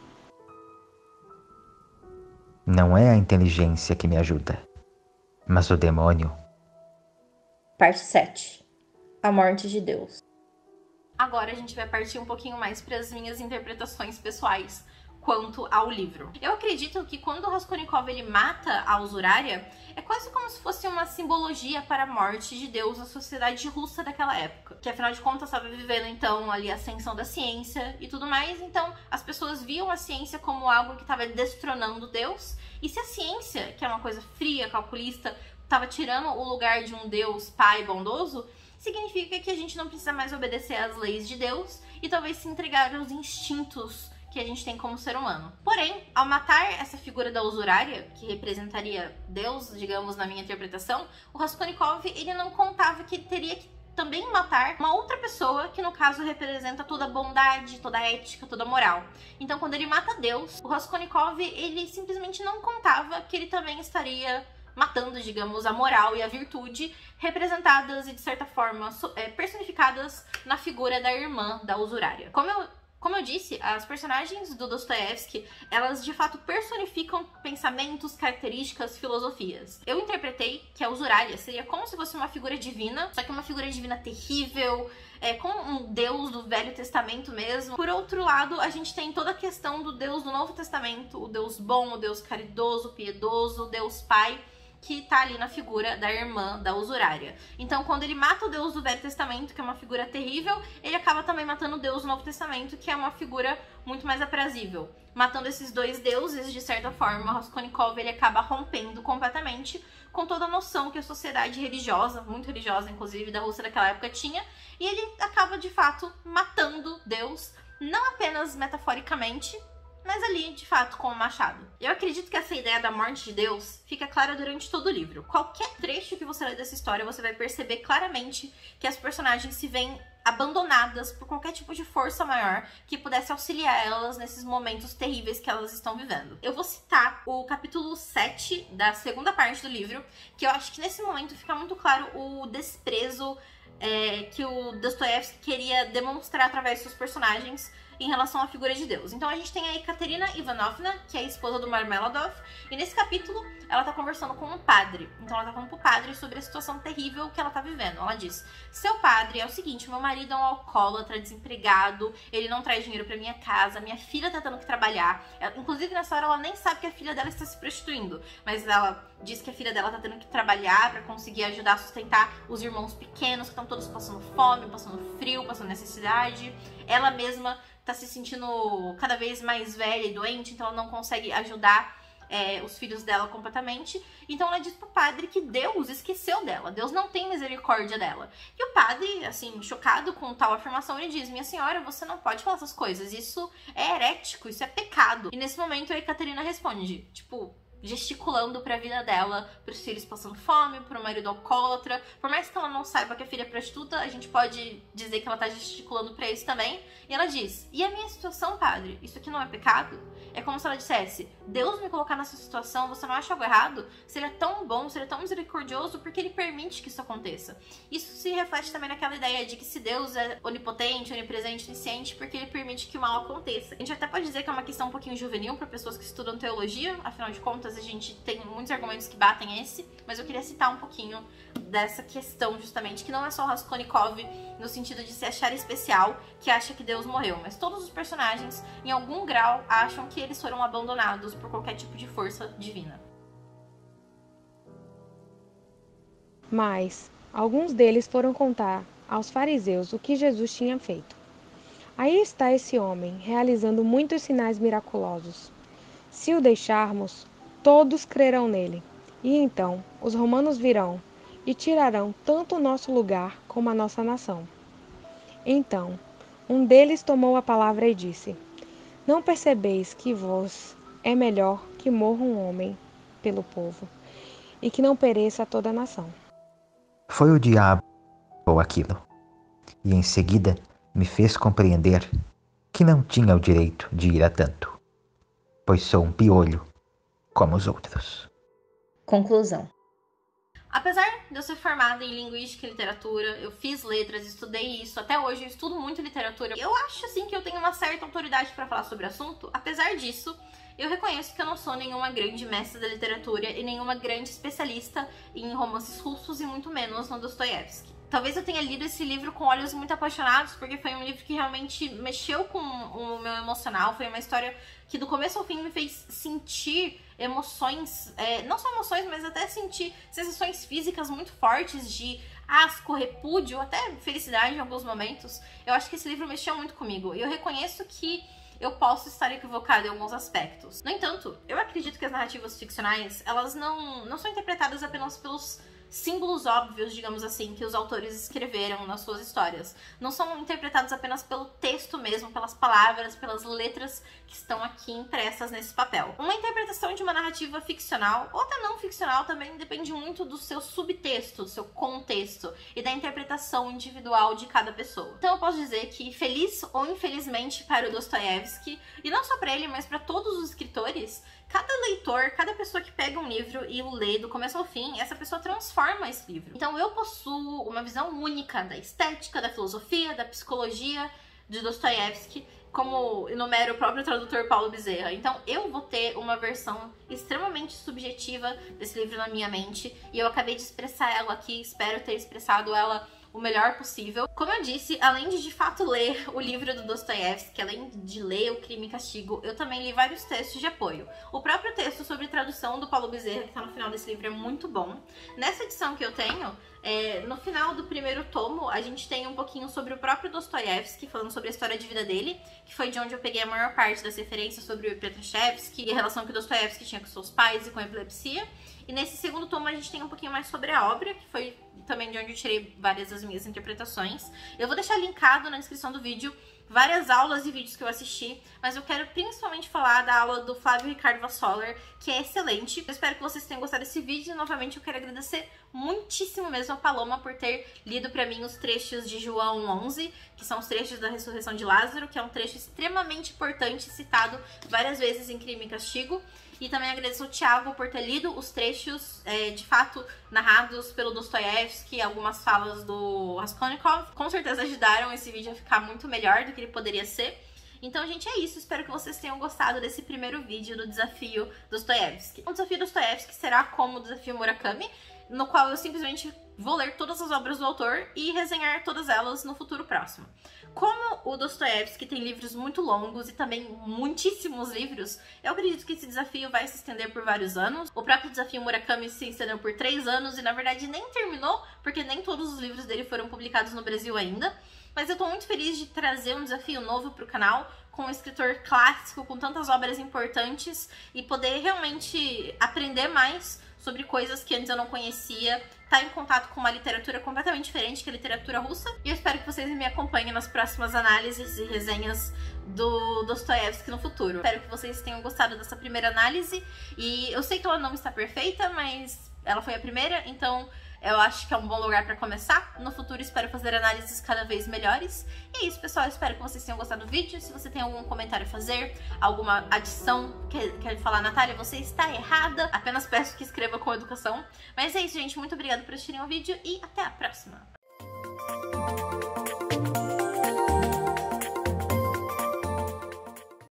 Não é a inteligência que me ajuda, mas o demônio. Parte 7. A morte de Deus. Agora a gente vai partir um pouquinho mais para as minhas interpretações pessoais quanto ao livro. Eu acredito que quando o Raskolnikov ele mata a usurária, é quase como se fosse uma simbologia para a morte de Deus na sociedade russa daquela época, que afinal de contas estava vivendo então ali a ascensão da ciência e tudo mais, então as pessoas viam a ciência como algo que estava destronando Deus, e se a ciência, que é uma coisa fria, calculista, estava tirando o lugar de um Deus pai bondoso, significa que a gente não precisa mais obedecer às leis de Deus e talvez se entregar aos instintos que a gente tem como ser humano. Porém, ao matar essa figura da usurária, que representaria Deus, digamos, na minha interpretação, o Raskolnikov, ele não contava que ele teria que também matar uma outra pessoa, que no caso representa toda a bondade, toda a ética, toda a moral. Então, quando ele mata Deus, o Raskolnikov, ele simplesmente não contava que ele também estaria matando, digamos, a moral e a virtude, representadas e, de certa forma, personificadas na figura da irmã da usurária. Como eu disse, as personagens do Dostoiévski, elas de fato personificam pensamentos, características, filosofias. Eu interpretei que a usurária seria como se fosse uma figura divina, só que uma figura divina terrível, como um Deus do Velho Testamento mesmo. Por outro lado, a gente tem toda a questão do Deus do Novo Testamento, o Deus bom, o Deus caridoso, piedoso, o Deus Pai, que tá ali na figura da irmã da usurária. Então, quando ele mata o Deus do Velho Testamento, que é uma figura terrível, ele acaba também matando o Deus do Novo Testamento, que é uma figura muito mais aprazível. Matando esses dois deuses, de certa forma, Raskolnikov ele acaba rompendo completamente com toda a noção que a sociedade religiosa, muito religiosa inclusive, da Rússia daquela época tinha, e ele acaba, de fato, matando Deus, não apenas metaforicamente, mas ali, de fato, com o machado. Eu acredito que essa ideia da morte de Deus fica clara durante todo o livro. Qualquer trecho que você lê dessa história, você vai perceber claramente que as personagens se veem abandonadas por qualquer tipo de força maior que pudesse auxiliar elas nesses momentos terríveis que elas estão vivendo. Eu vou citar o capítulo 7 da segunda parte do livro, que eu acho que nesse momento fica muito claro o desprezo que o Dostoiévski queria demonstrar através dos seus personagens em relação à figura de Deus. Então a gente tem a Ekaterina Ivanovna, que é a esposa do Marmeladov, e nesse capítulo ela tá conversando com um padre. Então ela tá falando pro padre sobre a situação terrível que ela tá vivendo. Ela diz: seu padre, é o seguinte, meu marido é um alcoólatra, desempregado, ele não traz dinheiro pra minha casa, minha filha tá tendo que trabalhar. Inclusive nessa hora ela nem sabe que a filha dela está se prostituindo, mas ela diz que a filha dela tá tendo que trabalhar pra conseguir ajudar a sustentar os irmãos pequenos que estão todos passando fome, passando frio, passando necessidade. Ela mesma tá se sentindo cada vez mais velha e doente, então ela não consegue ajudar os filhos dela completamente. Então ela diz pro padre que Deus esqueceu dela, Deus não tem misericórdia dela. E o padre, assim, chocado com tal afirmação, ele diz: minha senhora, você não pode falar essas coisas, isso é herético, isso é pecado. E nesse momento a Ekaterina responde, tipo, gesticulando pra vida dela, pros filhos passando fome, pro marido alcoólatra. Por mais que ela não saiba que a filha é prostituta, a gente pode dizer que ela tá gesticulando pra isso também. E ela diz: e a minha situação, padre? Isso aqui não é pecado? É como se ela dissesse: Deus me colocar nessa situação, você não acha algo errado? Se ele é tão bom, se ele é tão misericordioso, por que ele permite que isso aconteça? Isso se reflete também naquela ideia de que se Deus é onipotente, onipresente, onisciente, porque ele permite que o mal aconteça. A gente até pode dizer que é uma questão um pouquinho juvenil para pessoas que estudam teologia, afinal de contas a gente tem muitos argumentos que batem esse, mas eu queria citar um pouquinho dessa questão justamente, que não é só o Raskolnikov no sentido de se achar especial, que acha que Deus morreu, mas todos os personagens, em algum grau, acham que eles foram abandonados por qualquer tipo de força divina. Mas alguns deles foram contar aos fariseus o que Jesus tinha feito. Aí está esse homem, realizando muitos sinais miraculosos. Se o deixarmos, todos crerão nele. E então os romanos virão e tirarão tanto o nosso lugar como a nossa nação. Então um deles tomou a palavra e disse: não percebeis que vos é melhor que morra um homem pelo povo, e que não pereça toda a nação? Foi o diabo ou aquilo, e em seguida me fez compreender que não tinha o direito de ir a tanto, pois sou um piolho como os outros. Conclusão. Apesar de eu ser formada em linguística e literatura, eu fiz letras, estudei isso, até hoje eu estudo muito literatura. Eu acho, assim, que eu tenho uma certa autoridade para falar sobre o assunto. Apesar disso, eu reconheço que eu não sou nenhuma grande mestra da literatura e nenhuma grande especialista em romances russos e muito menos no Dostoiévski. Talvez eu tenha lido esse livro com olhos muito apaixonados, porque foi um livro que realmente mexeu com o meu emocional. Foi uma história que do começo ao fim me fez sentir emoções, não só emoções, mas até sentir sensações físicas muito fortes de asco, repúdio, até felicidade em alguns momentos. Eu acho que esse livro mexeu muito comigo e eu reconheço que eu posso estar equivocada em alguns aspectos. No entanto, eu acredito que as narrativas ficcionais, elas não são interpretadas apenas pelos símbolos óbvios, digamos assim, que os autores escreveram nas suas histórias. Não são interpretados apenas pelo texto mesmo, pelas palavras, pelas letras que estão aqui impressas nesse papel. Uma interpretação de uma narrativa ficcional, ou até não ficcional, também depende muito do seu subtexto, do seu contexto e da interpretação individual de cada pessoa. Então eu posso dizer que, feliz ou infelizmente para o Dostoiévski, e não só para ele, mas para todos os escritores, cada leitor, cada pessoa que pega um livro e o lê do começo ao fim, essa pessoa transforma esse livro. Então eu possuo uma visão única da estética, da filosofia, da psicologia de Dostoiévski, como enumera o próprio tradutor Paulo Bezerra. Então eu vou ter uma versão extremamente subjetiva desse livro na minha mente, e eu acabei de expressar ela aqui, espero ter expressado ela o melhor possível. Como eu disse, além de fato ler o livro do Dostoiévski, além de ler O Crime e Castigo, eu também li vários textos de apoio. O próprio texto sobre tradução do Paulo Bezerra, que tá no final desse livro, é muito bom. Nessa edição que eu tenho, no final do primeiro tomo, a gente tem um pouquinho sobre o próprio Dostoiévski, falando sobre a história de vida dele, que foi de onde eu peguei a maior parte das referências sobre o Petrashevsky e a relação que o Dostoiévski tinha com seus pais e com a epilepsia. E nesse segundo tomo a gente tem um pouquinho mais sobre a obra, que foi também de onde eu tirei várias das minhas interpretações. Eu vou deixar linkado na descrição do vídeo várias aulas e vídeos que eu assisti, mas eu quero principalmente falar da aula do Flávio Ricardo Vassoler, que é excelente. Eu espero que vocês tenham gostado desse vídeo e novamente eu quero agradecer muitíssimo mesmo a Paloma por ter lido pra mim os trechos de João 11, que são os trechos da ressurreição de Lázaro, que é um trecho extremamente importante, citado várias vezes em Crime e Castigo. E também agradeço ao Thiago por ter lido os trechos, de fato, narrados pelo Dostoiévski, algumas falas do Raskolnikov. Com certeza ajudaram esse vídeo a ficar muito melhor do que ele poderia ser. Então, gente, é isso. Espero que vocês tenham gostado desse primeiro vídeo do Desafio Dostoiévski. O Desafio Dostoiévski será como o Desafio Murakami, no qual eu simplesmente vou ler todas as obras do autor e resenhar todas elas no futuro próximo. Como o Dostoiévski tem livros muito longos e também muitíssimos livros, eu acredito que esse desafio vai se estender por vários anos. O próprio Desafio Murakami se estendeu por 3 anos e, na verdade, nem terminou, porque nem todos os livros dele foram publicados no Brasil ainda. Mas eu tô muito feliz de trazer um desafio novo pro canal, com um escritor clássico, com tantas obras importantes, e poder realmente aprender mais sobre coisas que antes eu não conhecia, tá em contato com uma literatura completamente diferente, que é a literatura russa. E eu espero que vocês me acompanhem nas próximas análises e resenhas do Dostoiévski no futuro. Espero que vocês tenham gostado dessa primeira análise, e eu sei que ela não está perfeita, mas ela foi a primeira, então eu acho que é um bom lugar pra começar. No futuro espero fazer análises cada vez melhores. E é isso, pessoal. Espero que vocês tenham gostado do vídeo. Se você tem algum comentário a fazer, alguma adição, quer falar, Natália, você está errada, apenas peço que escreva com educação. Mas é isso, gente. Muito obrigada por assistirem o vídeo e até a próxima.